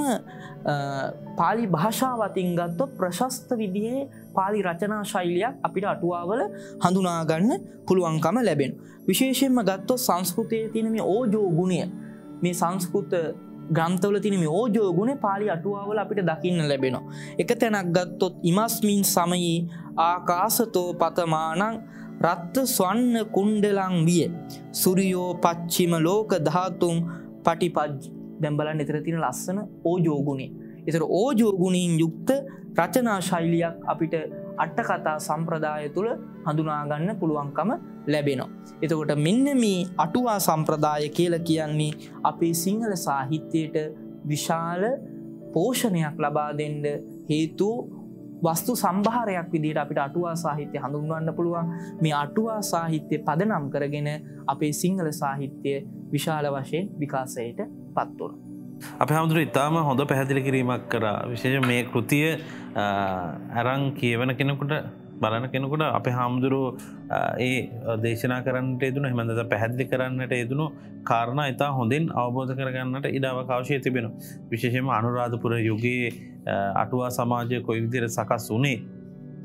පාලි භාෂාවතින් ගත්තොත් ප්‍රශස්ත විදිහේ පාලි රචනා ශෛලියක් අපිට අටුවාවල හඳුනා ගන්න පුළුවන්කම ලැබෙනවා. විශේෂයෙන්ම ගත්තොත් සංස්කෘතයේ තියෙන මේ ඕජෝ ගුණය මේ සංස්කෘත ග්‍රන්ථවල තියෙන මේ ඕජෝ ගුණය පාලි අටුවාවල අපිට දකින්න ලැබෙනවා. එක තැනක් ගත්තොත් ඉමස්මින් සමයේ ආකාශතෝ පතමානං රත්ත ස්වන්න කුණ්ඩලං විය සූර්යෝ පච්චිම ලෝක ධාතුන් පටිපජ්ජ. දැන් බලන්න ඊතර තියෙන ලස්සන ඕජෝ ගුණය. ඊතර ඕජෝ ගුණයෙන් යුක්ත රචනා ශෛලියක් අපිට අට කතා සම්ප්‍රදාය තුළ හඳුනා ගන්න පුළුවන්කම ලැබෙනවා. එතකොට මෙන්න මේ අටුවා සම්ප්‍රදාය කියලා කියන්නේ අපේ සිංහල සාහිත්‍යයට විශාල පෝෂණයක් ලබා දෙන්න හේතු වස්තු සම්භාරයක් විදිහට අපිට අටුවා සාහිත්‍ය හඳුන්වන්න පුළුවන්. මේ අටුවා සාහිත්‍ය පදනම් කරගෙන අපේ සිංහල සාහිත්‍ය විශාල වශයෙන් විකාශයට පත් වුණා. අපේ හාමුදුරුවෝ ඉතාම හොඳ පැහැදිලි කිරීමක් කරා. විශේෂයෙන් මේ කෘතිය අරන් කියවන කෙනෙකුට බලන කෙනෙකුට අපේ හාමුදුරුවෝ ඒ දේශනා කරන්නට යෙදුණු එහෙම නැත්නම් පැහැදිලි කරන්නට යෙදුණු කාරණා ඉතා හොඳින් අවබෝධ කරගන්නට ඉඩ අවකාශය තිබෙනවා. විශේෂයෙන්ම අනුරාධපුර යුගයේ අටුවා සමාජය කොයි විදිහට සකස් වුණේ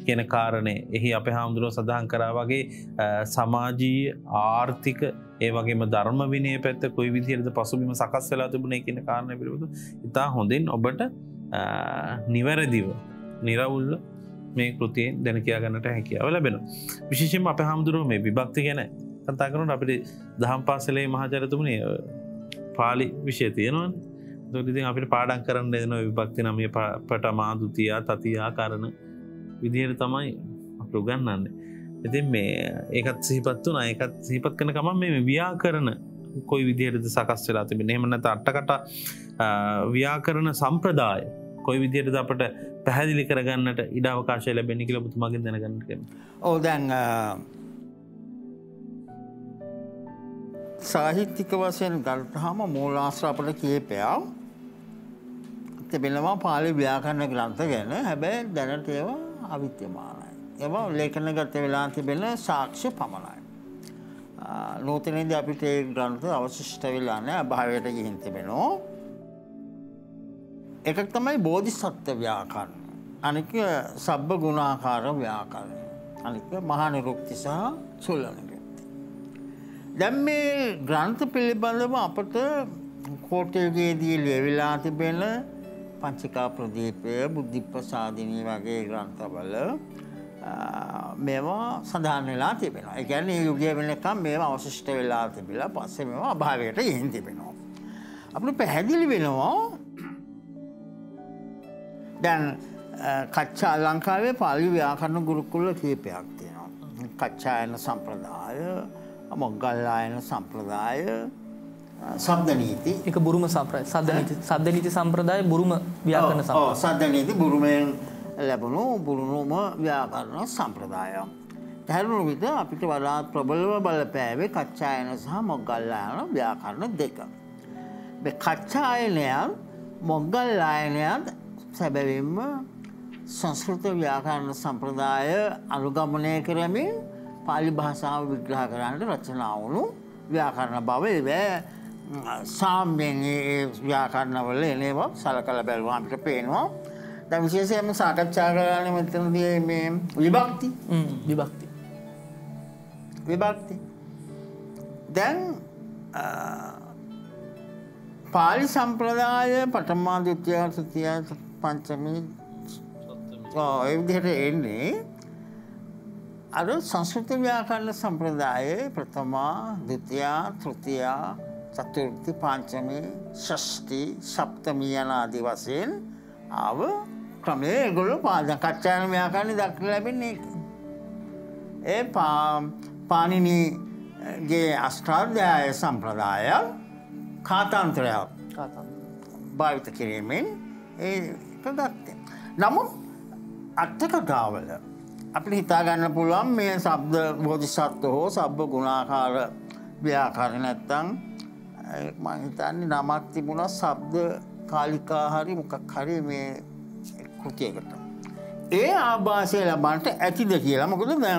කියන කාරණේ එහි අපේ හාමුදුරුවෝ සඳහන් කරා වගේ සමාජීය ආර්ථික ඒ වගේම ධර්ම විනය පැත්ත කොයි විදිහටද පසුබිම සකස් වෙලා තිබුණේ කියන කාරණය පිළිබඳව ඉතා හොඳින් ඔබට නිවැරදිව නිරවුල්ව මේ කෘතියෙන් දැන කියා ගන්නට හැකියාව ලැබෙනවා. විශේෂයෙන්ම අපේ හාමුදුරුවෝ මේ විභක්ති ගැන කතා කරනකොට අපිට දහම් පාසලේ මහාචාර්යතුමනි පාලි විෂය තියෙනවනේ. ඒකට ඉතින් අපිට පාඩම් කරන්න දෙනවා විභක්ති නම් මේ පඨමා ද්විතීය තතිය ආකාරණ විදිහට තමයි අපිට උගන්වන්නේ. ඉතින් මේ ඒකත් සිහිපත් වුණා. ඒකත් සිහිපත් කරන ගමන් මේ ව්‍යාකරණ කොයි විදිහටද සකස් වෙලා තිබෙන්නේ. එහෙම නැත්නම් අටකට ව්‍යාකරණ සම්ප්‍රදාය කොයි විදිහටද අපිට පැහැදිලි කරගන්නට ඉඩ අවකාශය ලැබෙන්නේ කියලා ඔබතුමාගෙන් දැනගන්න කැමතියි. ඔව් දැන් සාහිත්‍යික වශයෙන් ගල්තහම මූලාශ්‍ර අපිට කීපයක් තිබෙනවා පාලි ව්‍යාකරණ ග්‍රන්ථ ගැන. හැබැයි දැනට ඒවා අවිද්‍යමානයි. ඒවා ලේඛනගත වෙලා තිබෙන සාක්ෂි පමණයි. නූතනයේදී අපිට ඒ ග්‍රන්ථ අවශිෂ්ට වෙලා නැහැ. අභාවයට ගිහින් තිබෙනවා. එකක් තමයි බෝධිසත්ත්ව ව්‍යාකරණ. අනික සබ්බ ගුණාකාර ව්‍යාකරණ. අනික මහා නිරුක්ති සහ චුල්ල නිරුක්ති. දැන් මේ ග්‍රන්ථ පිළිබඳව අපට කෝට්ටේගේදී ලියවිලා තිබෙන පංචිකා ප්‍රදීපය, බුද්ධිප්‍රසාදිනී වගේ ග්‍රන්ථවල මේවා සඳහන් වෙලා තිබෙනවා. ඒ කියන්නේ යුගය වෙනකම් මේවා අවශිෂ්ට වෙලා තිබිලා පස්සේ මේවා අභාවයට ගෙහින් තිබෙනවා. අපිට පැහැදිලි වෙනවා දැන් කච්චා ලංකාවේ පාලි ව්‍යාකරණ ගුරුකුල කීපයක් තියෙනවා. කච්චායන සම්ප්‍රදාය, මොග්ගල්ලායන සම්ප්‍රදාය, සබ්දනීති. ඒක බුරුම සම්ප්‍රදාය. සබ්දනීති සම්ප්‍රදාය බුරුම ව්‍යාකරණ සම්ප්‍රදාය. ඔව් සබ්දනීති බුරුමෙන් ලැබුණු බුරුම ව්‍යාකරණ සම්ප්‍රදාය. තහවුරු විට අපිට වඩා ප්‍රබලව බලපෑවේ කච්චායන සහ මොග්ගල්ලායන ව්‍යාකරණ දෙක. මේ කච්චායනයන් මොග්ගල්ලායනයන් සැබවින්ම සංස්කෘත ව්‍යාකරණ සම්ප්‍රදාය අනුගමනය කරමින් පාලි භාෂාව විග්‍රහ කරන්නට රචනා වුණු ව්‍යාකරණ බව සාම්‍යයෙන් ව්‍යාකරණවල එනවා සලකලා බලුවා අපිට පේනවා. දැන් විශේෂයෙන්ම සාකච්ඡා කරන්නේ මෙතනදී මේ විභක්ති. දැන් පාලි සම්ප්‍රදාය පඨම ද්විතීය තෘතීය පංචමී ඒ විදිහට එන්නේ අර සංස්කෘත ව්‍යාකරණ සම්ප්‍රදායේ ප්‍රථම ද්විතීය තෘතීය චතුර්ථ පංචමී ෂෂ්ටි සප්තමී යන ආදී වශයෙන් ආව ක්‍රමයේ ඒගොල්ලෝ පාදන් කච්චායන ව්‍යාකරණ දක්වලා ලැබෙන්නේ ඒක. ඒ පාණිනිගේ අෂ්ටාධ්‍යාය සම්ප්‍රදාය කාතාන්තරයක් භාවිත කිරීමෙන් ඒක ගත්තේ. නමුත් අටකතාවල අපිට හිතා ගන්න පුළුවන් මේ ශබ්ද බෝධිසත්ව හෝ සබ්බ ගුණාකාර ව්‍යාකරණ නැත්තම් මම හිතන්නේ නමක් තිබුණා ශබ්ද කාලිකා හරි මොකක් හරි මේ කෘතියකට. ඒ ආభాසය ලබන්නට ඇතිද කියලා. මොකද දැන්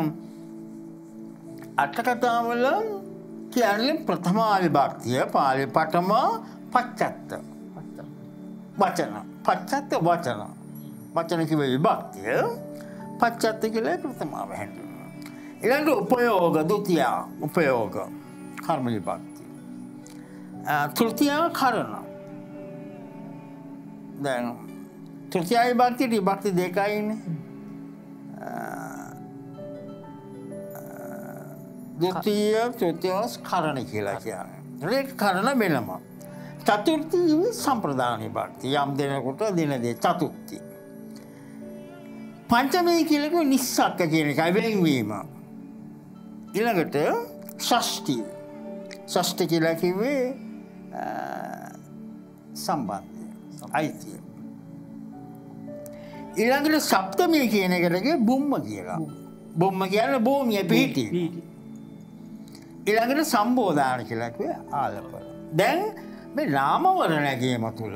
අටකතාවල කියන්නේ ප්‍රථම විභක්තිය පාලි පඨම පච්චත්ත වචන. පච්චත්ත වචන. වචන කිව්වේ විභක්තිය. පච්චත්ත කියලා ප්‍රථමාව හැඳින්වෙනවා. ඊළඟට උපයෝග ද්විතීය උපයෝග කර්ම විභක්තිය. තෘතීය කරණ. දැන් තෘතීය විභක්ති දෙකයිනේ. ද්විතීය තෘතීය කරණ කියලා කියන්නේ. ඒක කරණ වෙනම. චතුර්ථී සම්ප්‍රදාන විභක්ති. යම් දෙනකොට දින දේ චතුර්ථී. පංචමී කියලා කිව්ව නිස්සක්ක කියන එකයි වෙන්වීම. ඊළඟට ෂෂ්ටි. ෂෂ්ටි කියලා කිව්වේ සම්බන්ධය. අයිතිය. ඊළඟට සප්තමී කියන එකට කිව්වේ බුම්ම කියලා. බුම්ම කියන්නේ භූමිය පිහිටි. ඊළඟට සම්බෝධාන කියලා කිව්වේ ආලපන. දැන් මේ නාමවර්ණ නැගීම තුළ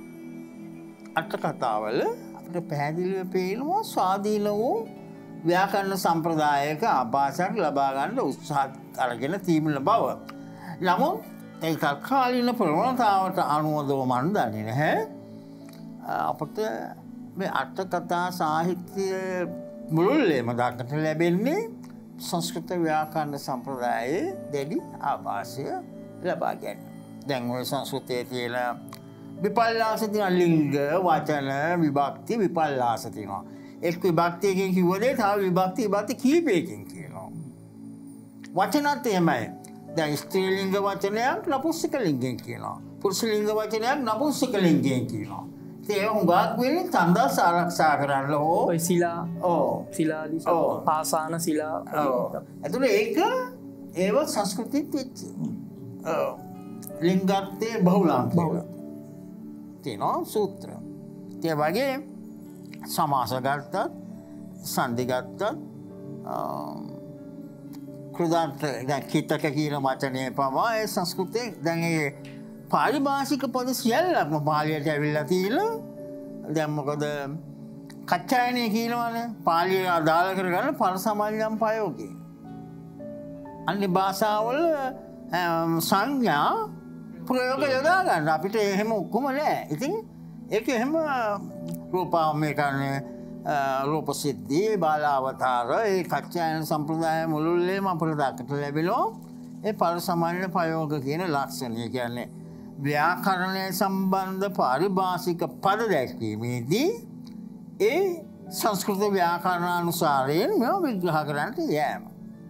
අටකතාවල අපිට පැහැදිලිව පේනවා ස්වාධීන වූ ව්‍යාකරණ සම්ප්‍රදායක ආభాසයක් ලබා ගන්න උත්සාහ අරගෙන තිබෙන බව. නමුත් ඒ තත්කාලීන ප්‍රවණතාවට අනුවදව මන් දන්නේ නැහැ. අපිට මේ අටකතා සාහිත්‍ය මුළුල්ලේම දක්නට ලැබෙන්නේ සංස්කෘත ව්‍යාකරණ සම්ප්‍රදායේ දැඩි ආభాසය ලබා ගැනීම. දැන් ඔය සංස්කෘතයේ තියෙන විපල්ලාස තියෙන ලිංග වචන විභක්ති විපල්ලාස තියෙනවා. එක් විභක්තියකින් කිව්ව දේ තව විභක්ති කීපයකින් කියනවා. වචනත් එහෙමයි. දැන් ස්ත්‍රී ලිංග වචනයක් නපුංසක ලිංගයෙන් කියනවා. පුරුෂ ලිංග වචනයක් නපුංසක ලිංගයෙන් කියනවා. ඒ හුඟක් වෙන්නේ ඡන්දස් ආරක්ෂා කරන්න ඕ. ඔය සිලා ඔව්. සිලාදී පාසාන සිලා. ඔව්. එතකොට ඒක ඒව සංස්කෘතිත් වෙච්ච. ඔව්. ලිංගත්තේ බහුලාංකික. තියෙනවා සූත්‍ර. ඒ වගේ සමාස ගත්තත් සංදි ගත්තත් කෘදාන්ත දැන් කිතක කියන වචනේ පවා ඒ සංස්කෘතේ දැන් ඒ පාරිභාෂික පද සියල්ලක්ම පාලියට ඇවිල්ලා තියෙනවා. දැන් මොකද කච්චායනේ කියනවනේ පාලිය අදාළ කරගන්න පරසමඤ්ඤම් ප්‍රයෝගය. අන්නේ භාෂාවල සංඥා ප්‍රයෝග යොදා ගන්න අපිට එහෙම ඔක්කොම නෑ. ඉතින් ඒක එහෙම රූපාමය කරන්නේ රූප සිද්ධි බාලාවතාර ඒ කච්චායන සම්ප්‍රදාය මුළුල්ලේම අපිට දක්නට ලැබෙනවා. ඒ පරසමඤ්ඤ ප්‍රයෝග කියන ලක්ෂණය කියන්නේ ව්‍යාකරණය සම්බන්ධ පාරිභාෂික පද දැක්වීමේදී ඒ සංස්කෘත ව්‍යාකරණානුසාරයෙන් මේවා විග්‍රහ කරන්නට යෑම.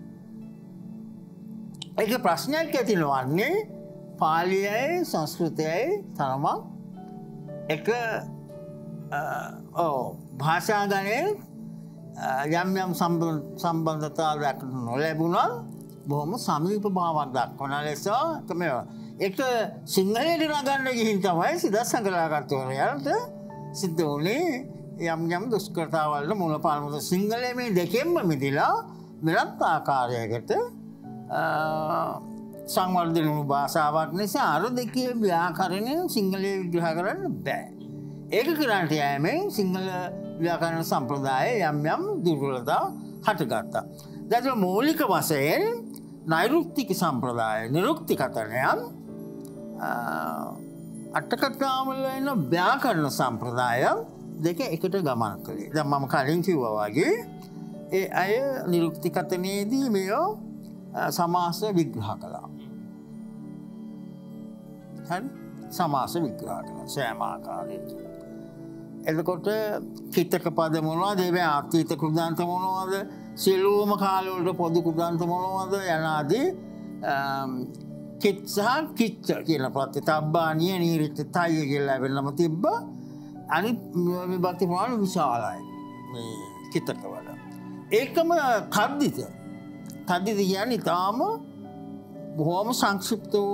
ඒක ප්‍රශ්නයක් ඇතිවන්නේ පාලියයි සංස්කෘතයයි තරමක් එක භාෂා ගණයේ යම් යම් සම්බන්ධතාවයක් නොලැබුණත් බොහොම සමීප භාවයක් දක්වන ලෙස තමයි ඒක සිංහලයට නගන්න ගිහින් තමයි සිදස් සංකලනකර්තවරයාට සිද්ධ වුණේ යම් යම් දුෂ්කරතාවලට මූලපාලමුද සිංහලයේ මේ දෙකෙන්ම මිදලා වෙනත් ආකාරයකට සංවර්ධන වුණු භාෂාවක් නිසා අර දෙකේ ව්‍යාකරණය සිංහලයේ විග්‍රහ කරන්න බෑ. ඒක කරන්නට යෑමෙන් සිංහල ව්‍යාකරණ සම්ප්‍රදායේ යම් යම් දුර්වලතා හටගත්තා. දැන් මූලික වශයෙන් නෛරුක්තික සම්ප්‍රදාය නිරුක්ති කතරණයන් අටකතාවල එන ව්‍යාකරණ සම්ප්‍රදාය දෙක එකට ගමන් කළේ. දැන් මම කලින් කිව්වා වගේ ඒ අය නිරුක්ති කතනයේදී මේව සමාස විග්‍රහ කළා. හරි? සමාස විග්‍රහ කළා සෑම ආකාරයකින්. එතකොට කිතක පද මොනවද? ඒ ආතීත කෘදාන්ත මොනවද? සියලුම කාලවලට පොදු කෘදාන්ත මොනවද? යනාදී කිත් සහ කිච්ච කියන ප්‍රත්‍යතබ්බානිය නීරිත තය කියලා වෙනම තිබ්බා. අනිත් විභක්ති ප්‍රමාණය විශාලයි මේ කිතකවල. ඒකම තද්දිත. තද්දිත කියන්නේ ඊටාම බොහොම සංක්ෂිප්ත වූ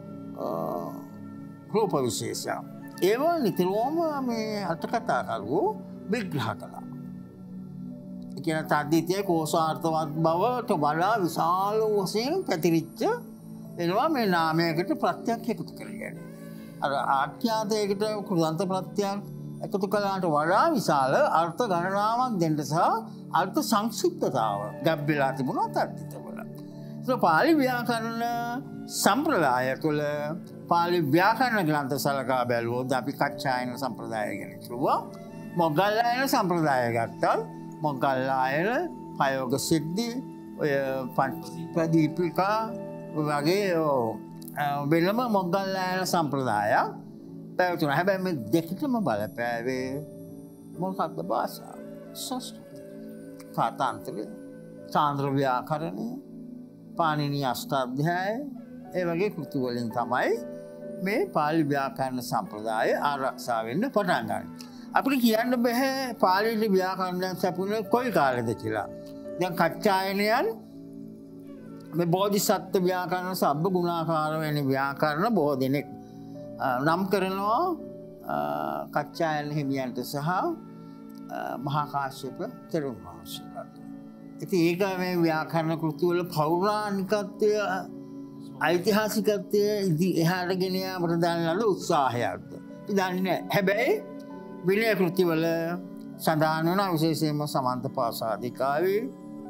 රූප විශේෂයක්. ඒවා නිතරම මේ අටකතාකරුවෝ විග්‍රහ කළා. ඒ කියන තද්දිතයේ කෝසාර්ථවත් බවට වඩා විශාල වශයෙන් පැතිරිච්ච එනවා මේ නාමයකට ප්‍රත්‍යක් එකතු කරගෙන. අර ආඛ්‍යාතයකට කෘදාන්ත ප්‍රත්‍යක් එකතු කළාට වඩා විශාල අර්ථ ගණනාවක් දෙන්න සහ අර්ථ සංක්ෂිප්තතාව ගැබ්බෙලා තිබුණා තද්දිතවල. ඒක පාලි ව්‍යාකරණ සම්ප්‍රදාය තුළ පාලි ව්‍යාකරණ ග්‍රන්ථ සලකා බැලුවොත් අපි කච්චායන සම්ප්‍රදාය ගැන කිව්වා. මොග්ගල්ලායන සම්ප්‍රදාය ගත්තා. මොග්ගල්ලායන ප්‍රයෝග සිද්ධි ඔය ප්‍රදීපිකා වගේ වෙනම මොග්ගල්ලායන සම්ප්‍රදායක් පැවතුණා. හැබැයි මේ දෙකටම බලපෑවේ මොකක්ද භාෂාව? සංස්කෘත. කාතාන්තරය, චාන්ද්‍ර ව්‍යාකරණය, පාණිනී අෂ්ටාධ්‍යාය ඒ වගේ කෘති වලින් තමයි මේ පාලි ව්‍යාකරණ සම්ප්‍රදාය ආරක්ෂා වෙන්න පටන් ගන්නේ. අපිට කියන්න බෑ පාලි ව්‍යාකරණයක් සැපුණේ කොයි කාලෙද කියලා. දැන් කච්චායනයන් මේ බෝධිසත්ත්ව ව්‍යාකරණ සබ්බ ගුණාකාර වෙන ව්‍යාකරණ බොහෝ දෙනෙක් නම් කරනවා කච්චායන හිමියන්ට සහ මහා කාශ්‍යප තෙරුන් වහන්සේලාට. ඉතින් ඒක මේ ව්‍යාකරණ කෘතිවල පෞරාණිකත්වය ඓතිහාසිකත්වය එහාට ගෙන යාමට දරන උත්සාහයක්ද? දන්නේ නැහැ. හැබැයි විනය කෘතිවල සඳහන් වන විශේෂයෙන්ම සමන්තපාසාදිකාවේ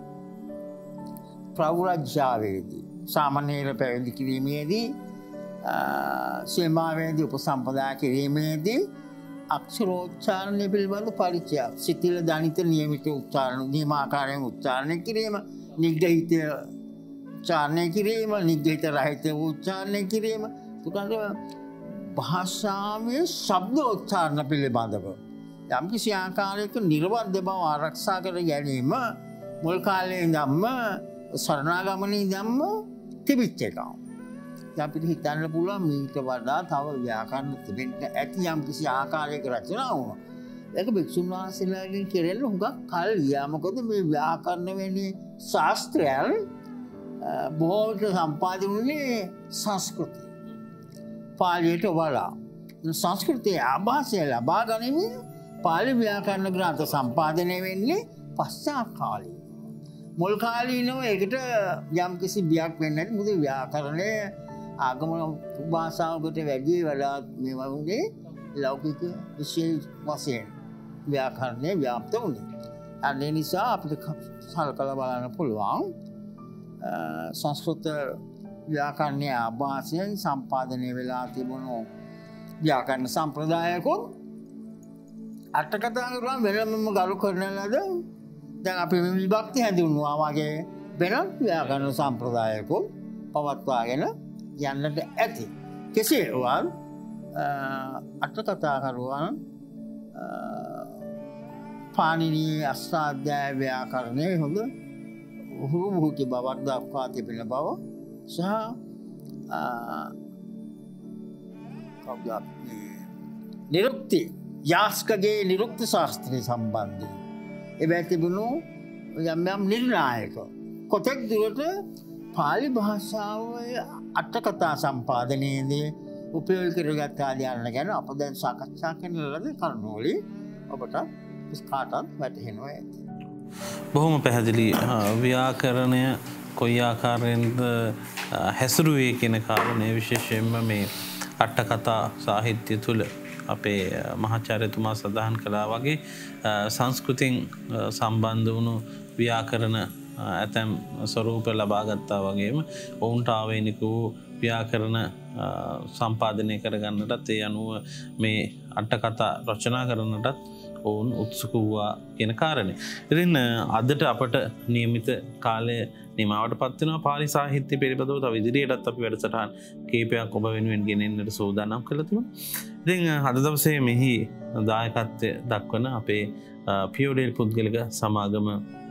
ප්‍රවෘජ්ජාවේදී සාමණේර පැවිදි කිරීමේදී සීමාවේදී උපසම්පදා කිරීමේදී අක්ෂරෝච්චාරණය පිළිබඳ පරිචයක්. සිතිල දනිත නියමිත උච්චාරණ නියමාකාරයෙන් උච්චාරණය කිරීම, නිග්‍රහිත උච්චාරණය කිරීම, නිග්‍රහිත රහිත උච්චාරණය කිරීම. තුකන්ද භාෂාවේ ශබ්දෝච්චාරණ පිළිබඳව යම්කිසි ආකාරයක නිර්වද්‍ය බව ආරක්ෂා කර ගැනීම මුල් කාලේ ඉඳන්ම සරණාගමනේ ඉඳන්ම තිබිච්ච එකක්. අපිට හිතන්න පුළුවන් මීට වඩා තව ව්‍යාකරණ තිබෙන්න ඇති යම්කිසි ආකාරයක රචනා වුණා. ඒක භික්ෂුන් වහන්සේලාගෙන් කෙරෙන්න හුඟක් කල් ගියා. මොකද මේ ව්‍යාකරණ වෙන්නේ ශාස්ත්‍රයන් බොහෝ විට සම්පාදිනුනේ සංස්කෘතිය. පාලියට වඩා සංස්කෘතියේ ආభాසය ලබා ගැනීම පාලි ව්‍යාකරණ ග්‍රන්ථ සම්පාදනය වෙන්නේ පශ්චාත් කාලීනව. මුල් කාලීනව ඒකට යම්කිසි බියක් වෙන්නේ නැහැ. මොකද ව්‍යාකරණය ආගම භාෂාවකට වැඩි වෙලා මේ වගේ ලෞකික විශේෂ වශයෙන් ව්‍යාකරණය ව්‍යාප්ත වුණේ. ඒ නිසා අපිට සලකලා බලන්න පුළුවන් සංස්කෘත ව්‍යාකරණයේ ආభాසයෙන් සම්පාදනය වෙලා තිබුණු ව්‍යාකරණ සම්ප්‍රදායකොත් අටකථා කරුවන් වෙනම ගරු කරන ලද දැන් අපි මේ විභක්ති හැඳින්වුවා වගේ වෙනත් ව්‍යාකරණ සම්ප්‍රදායකොත් පවත්වාගෙන යන්නට ඇති. කෙසේ වුවත් අටකථා කරුවන් පාණිනී අෂ්ටාධ්‍යාය ව්‍යාකරණයේ හොඳ උහුරුමුහුති බවක් දක්වා තිබෙන බව සහ නිරුක්ති යාස්කගේ නිරුක්ති ශාස්ත්‍රය සම්බන්ධයෙන් එබැයි තිබුණු යම් යම් නිර්ණායක කොතෙක් දුරට පාලි භාෂාවේ අටකථා සම්පාදනයේදී උපයෝගී කරගත් ආදියන්න ගැන අප දැන් සාකච්ඡා කරන ලද කරුණු වලින් ඔබට කාටත් වැටහෙනවා ඇති. බොහොම පැහැදිලි. ව්‍යාකරණය කොයි ආකාරයෙන්ද හැසිරුවේ කියන කාරණය විශේෂයෙන්ම මේ අටකථා සාහිත්‍ය තුළ අපේ මහාචාර්යතුමා සඳහන් කළා වගේ සංස්කෘතියෙන් සම්බන්ධ වුණු ව්‍යාකරණ ඇතැම් ස්වරූප ලබා ගත්තා වගේම ඔවුන්ට ආවේනික වූ ව්‍යාකරණ සම්පාදනය කරගන්නටත් ඒ අනුව මේ අටකථා රචනා කරන්නටත් ඔවුන් උත්සුක වූවා කියන කාරණය. ඉතින් අදට අපට නියමිත කාලය නිමාවට පත් වෙනවා. පාලි සාහිත්‍ය පිළිබඳව තව ඉදිරියටත් අපි වැඩසටහන් කීපයක් ඔබ වෙනුවෙන් ගෙනෙන්නට සූදානම් කරලා තිබුණා. ඉතින් අද දවසේ මෙහි දායකත්වය දක්වන අපේ පියෝඩේල් පුද්ගලික සමාගම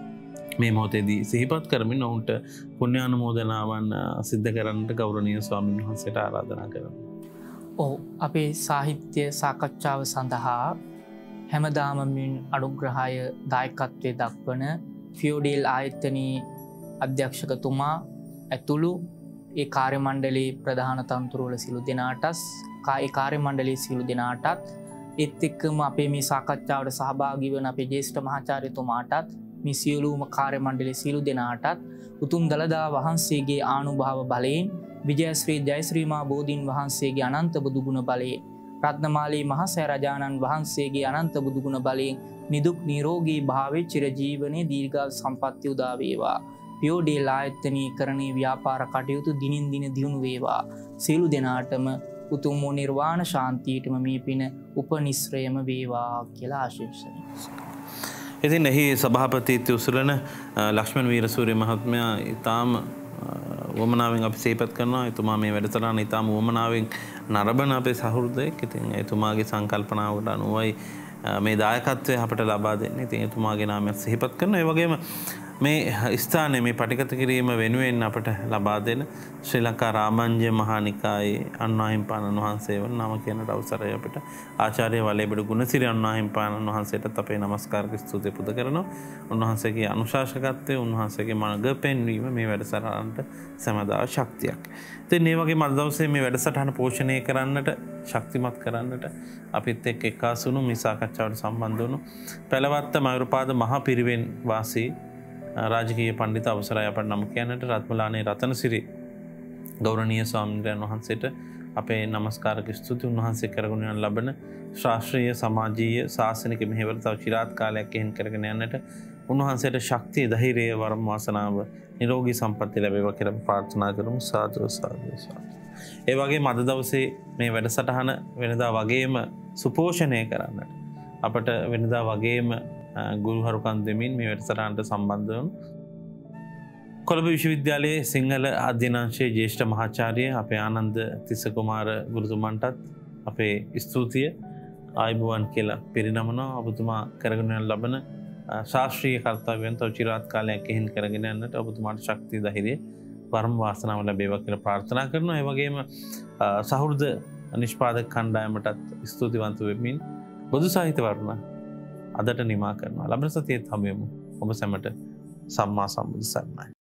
මේ මොහොතේදී සිහිපත් කරමින් ඔවුන්ට පුණ්‍යානුමෝදනාවන් සිද්ධ කරන්නට ගෞරවනීය ස්වාමීන් වහන්සේට ආරාධනා කරනවා. ඔව් අපේ සාහිත්‍ය සාකච්ඡාව සඳහා හැමදාම මින් අනුග්‍රහය දායකත්වයේ දක්වන ෆියෝඩේල් ආයතනයේ අධ්‍යක්ෂකතුමා ඇතුළු ඒ කාර්ය මණ්ඩලයේ ප්‍රධාන තන්තුරුවල සියලු දෙනාටත් ඒ කාර්ය මණ්ඩලයේ සියලු දෙනාටත් ඒත් එක්කම අපේ මේ සාකච්ඡාවට සහභාගී වන අපේ ජ්‍යෙෂ්ඨ මහාචාර්යතුමාටත් මේ සියලුම කාර්ය මණ්ඩලයේ සියලු දෙනාටත් උතුම් දළදා වහන්සේගේ ආනුභාව බලයෙන් විජයශ්‍රී ජයශ්‍රී මා බෝධීන් වහන්සේගේ අනන්ත බුදු ගුණ බලයෙන් රත්නමාලී මහසෑ රජාණන් වහන්සේගේ අනන්ත බුදු ගුණ බලයෙන් නිදුක් නිරෝගී භාවයේ චිරජීවනයේ දීර්ඝායු සම්පන්නිය උදා වේවා. පියෝඩේල් ආයතනයේ කරණීය ව්‍යාපාර කටයුතු දිනින් දින දියුණු වේවා. සියලු දෙනාටම උතුම් වූ නිර්වාණ ශාන්තියටම මේ පින උපනිශ්‍රයම වේවා කියලා ආශිර්වාද. ඉතින් එහි සභාපතිත්වය උසුලන ලක්ෂ්මන් වීරසූරිය මහත්මයා ඊටාම වමනාවෙන් අපි සිහිපත් කරනවා. එතුමා මේ වැඩසටහන ඊටාම වමනාවෙන් නරඹන අපේ සහෘදයෙක්. ඉතින් එතුමාගේ සංකල්පනාවකට අනුවයි මේ දායකත්වය අපට ලබා දෙන්නේ. ඉතින් එතුමාගේ නාමය සිහිපත් කරනවා. ඒ වගේම මේ ස්ථානයේ මේ පටිගත කිරීම වෙනුවෙන් අපට ලබා දෙන ශ්‍රී ලංකා රාමඤ්ඤ මහානිකායේ අන්නාහිම්පාණන් වහන්සේ වන නම කියනට අවසරයි අපිට ආචාර්ය වලේබඩ ගුණසිරි අන්නාහිම්පාණන් වහන්සේටත් අපේ නමස්කාරක ස්තුති පුද කරනවා. උන්වහන්සේගේ අනුශාසකත්වය, උන්වහන්සේගේ මඟ පෙන්වීම මේ වැඩසටහනට සමදා ශක්තියක්. ඉතින් මේ වගේ මද දවසේ මේ වැඩසටහන පෝෂණය කරන්නට, ශක්තිමත් කරන්නට අපිත් එක්ක එකාසුණු මේ සාකච්ඡාවට සම්බන්ධ වුණු පළවත්ත මයුරපාද මහ පිරිවෙන් වාසී රාජකීය පණ්ඩිත අවසරයි අපට නම් කියන්නට රත්මලානේ රතනසිරි ගෞරවනීය ස්වාමීන් වහන්සේට අපේ නමස්කාරක ස්තුති. උන්වහන්සේ කරගෙන යන ලබන ශාස්ත්‍රීය සමාජීය ශාසනික මෙහෙවර තව চিරාත් කාලයක් එහෙන් කරගෙන යන්නට උන්වහන්සේට ශක්තිය, ධෛර්යය, වරම් වාසනාව, නිරෝගී සම්පන්නිය ලැබේවා කියලා ප්‍රාර්ථනා කරමු. සාදු සාදු සාදු. ඒ වගේ මද දවසේ මේ වැඩසටහන වෙනදා වගේම සුපෝෂණය කරන්නට අපට වෙනදා වගේම ගුරුහරුකන් දෙමින් මේ වැඩසටහනට සම්බන්ධ වුණු කොළඹ විශ්වවිද්‍යාලයේ සිංහල අධ්‍යනාංශයේ ජ්‍යෙෂ්ඨ මහාචාර්ය අපේ ආනන්ද තිස්ස කුමාර ගුරුතුමන්ටත් අපේ ස්තුතිය ආයුබෝවන් කියලා පිරිනමනවා. ඔබතුමා කරගෙන ලබන ශාස්ත්‍රීය කර්තව්‍යයන් තව චිරාත් කාලයක් එහෙන් කරගෙන යන්නට ඔබතුමාට ශක්තිය ධෛර්යය වරම වාසනාව ලැබේවා කියලා ප්‍රාර්ථනා කරනවා. ඒ වගේම සහෘද නිෂ්පාදක කණ්ඩායමටත් ස්තුතිවන්ත වෙමින් බොදු සාහිත්‍ය වර්ණ අදට නිමා කරනවා. ලබන සතියේත් හමුවෙමු. ඔබ සැමට සම්මා සම්බුදු සරණයි.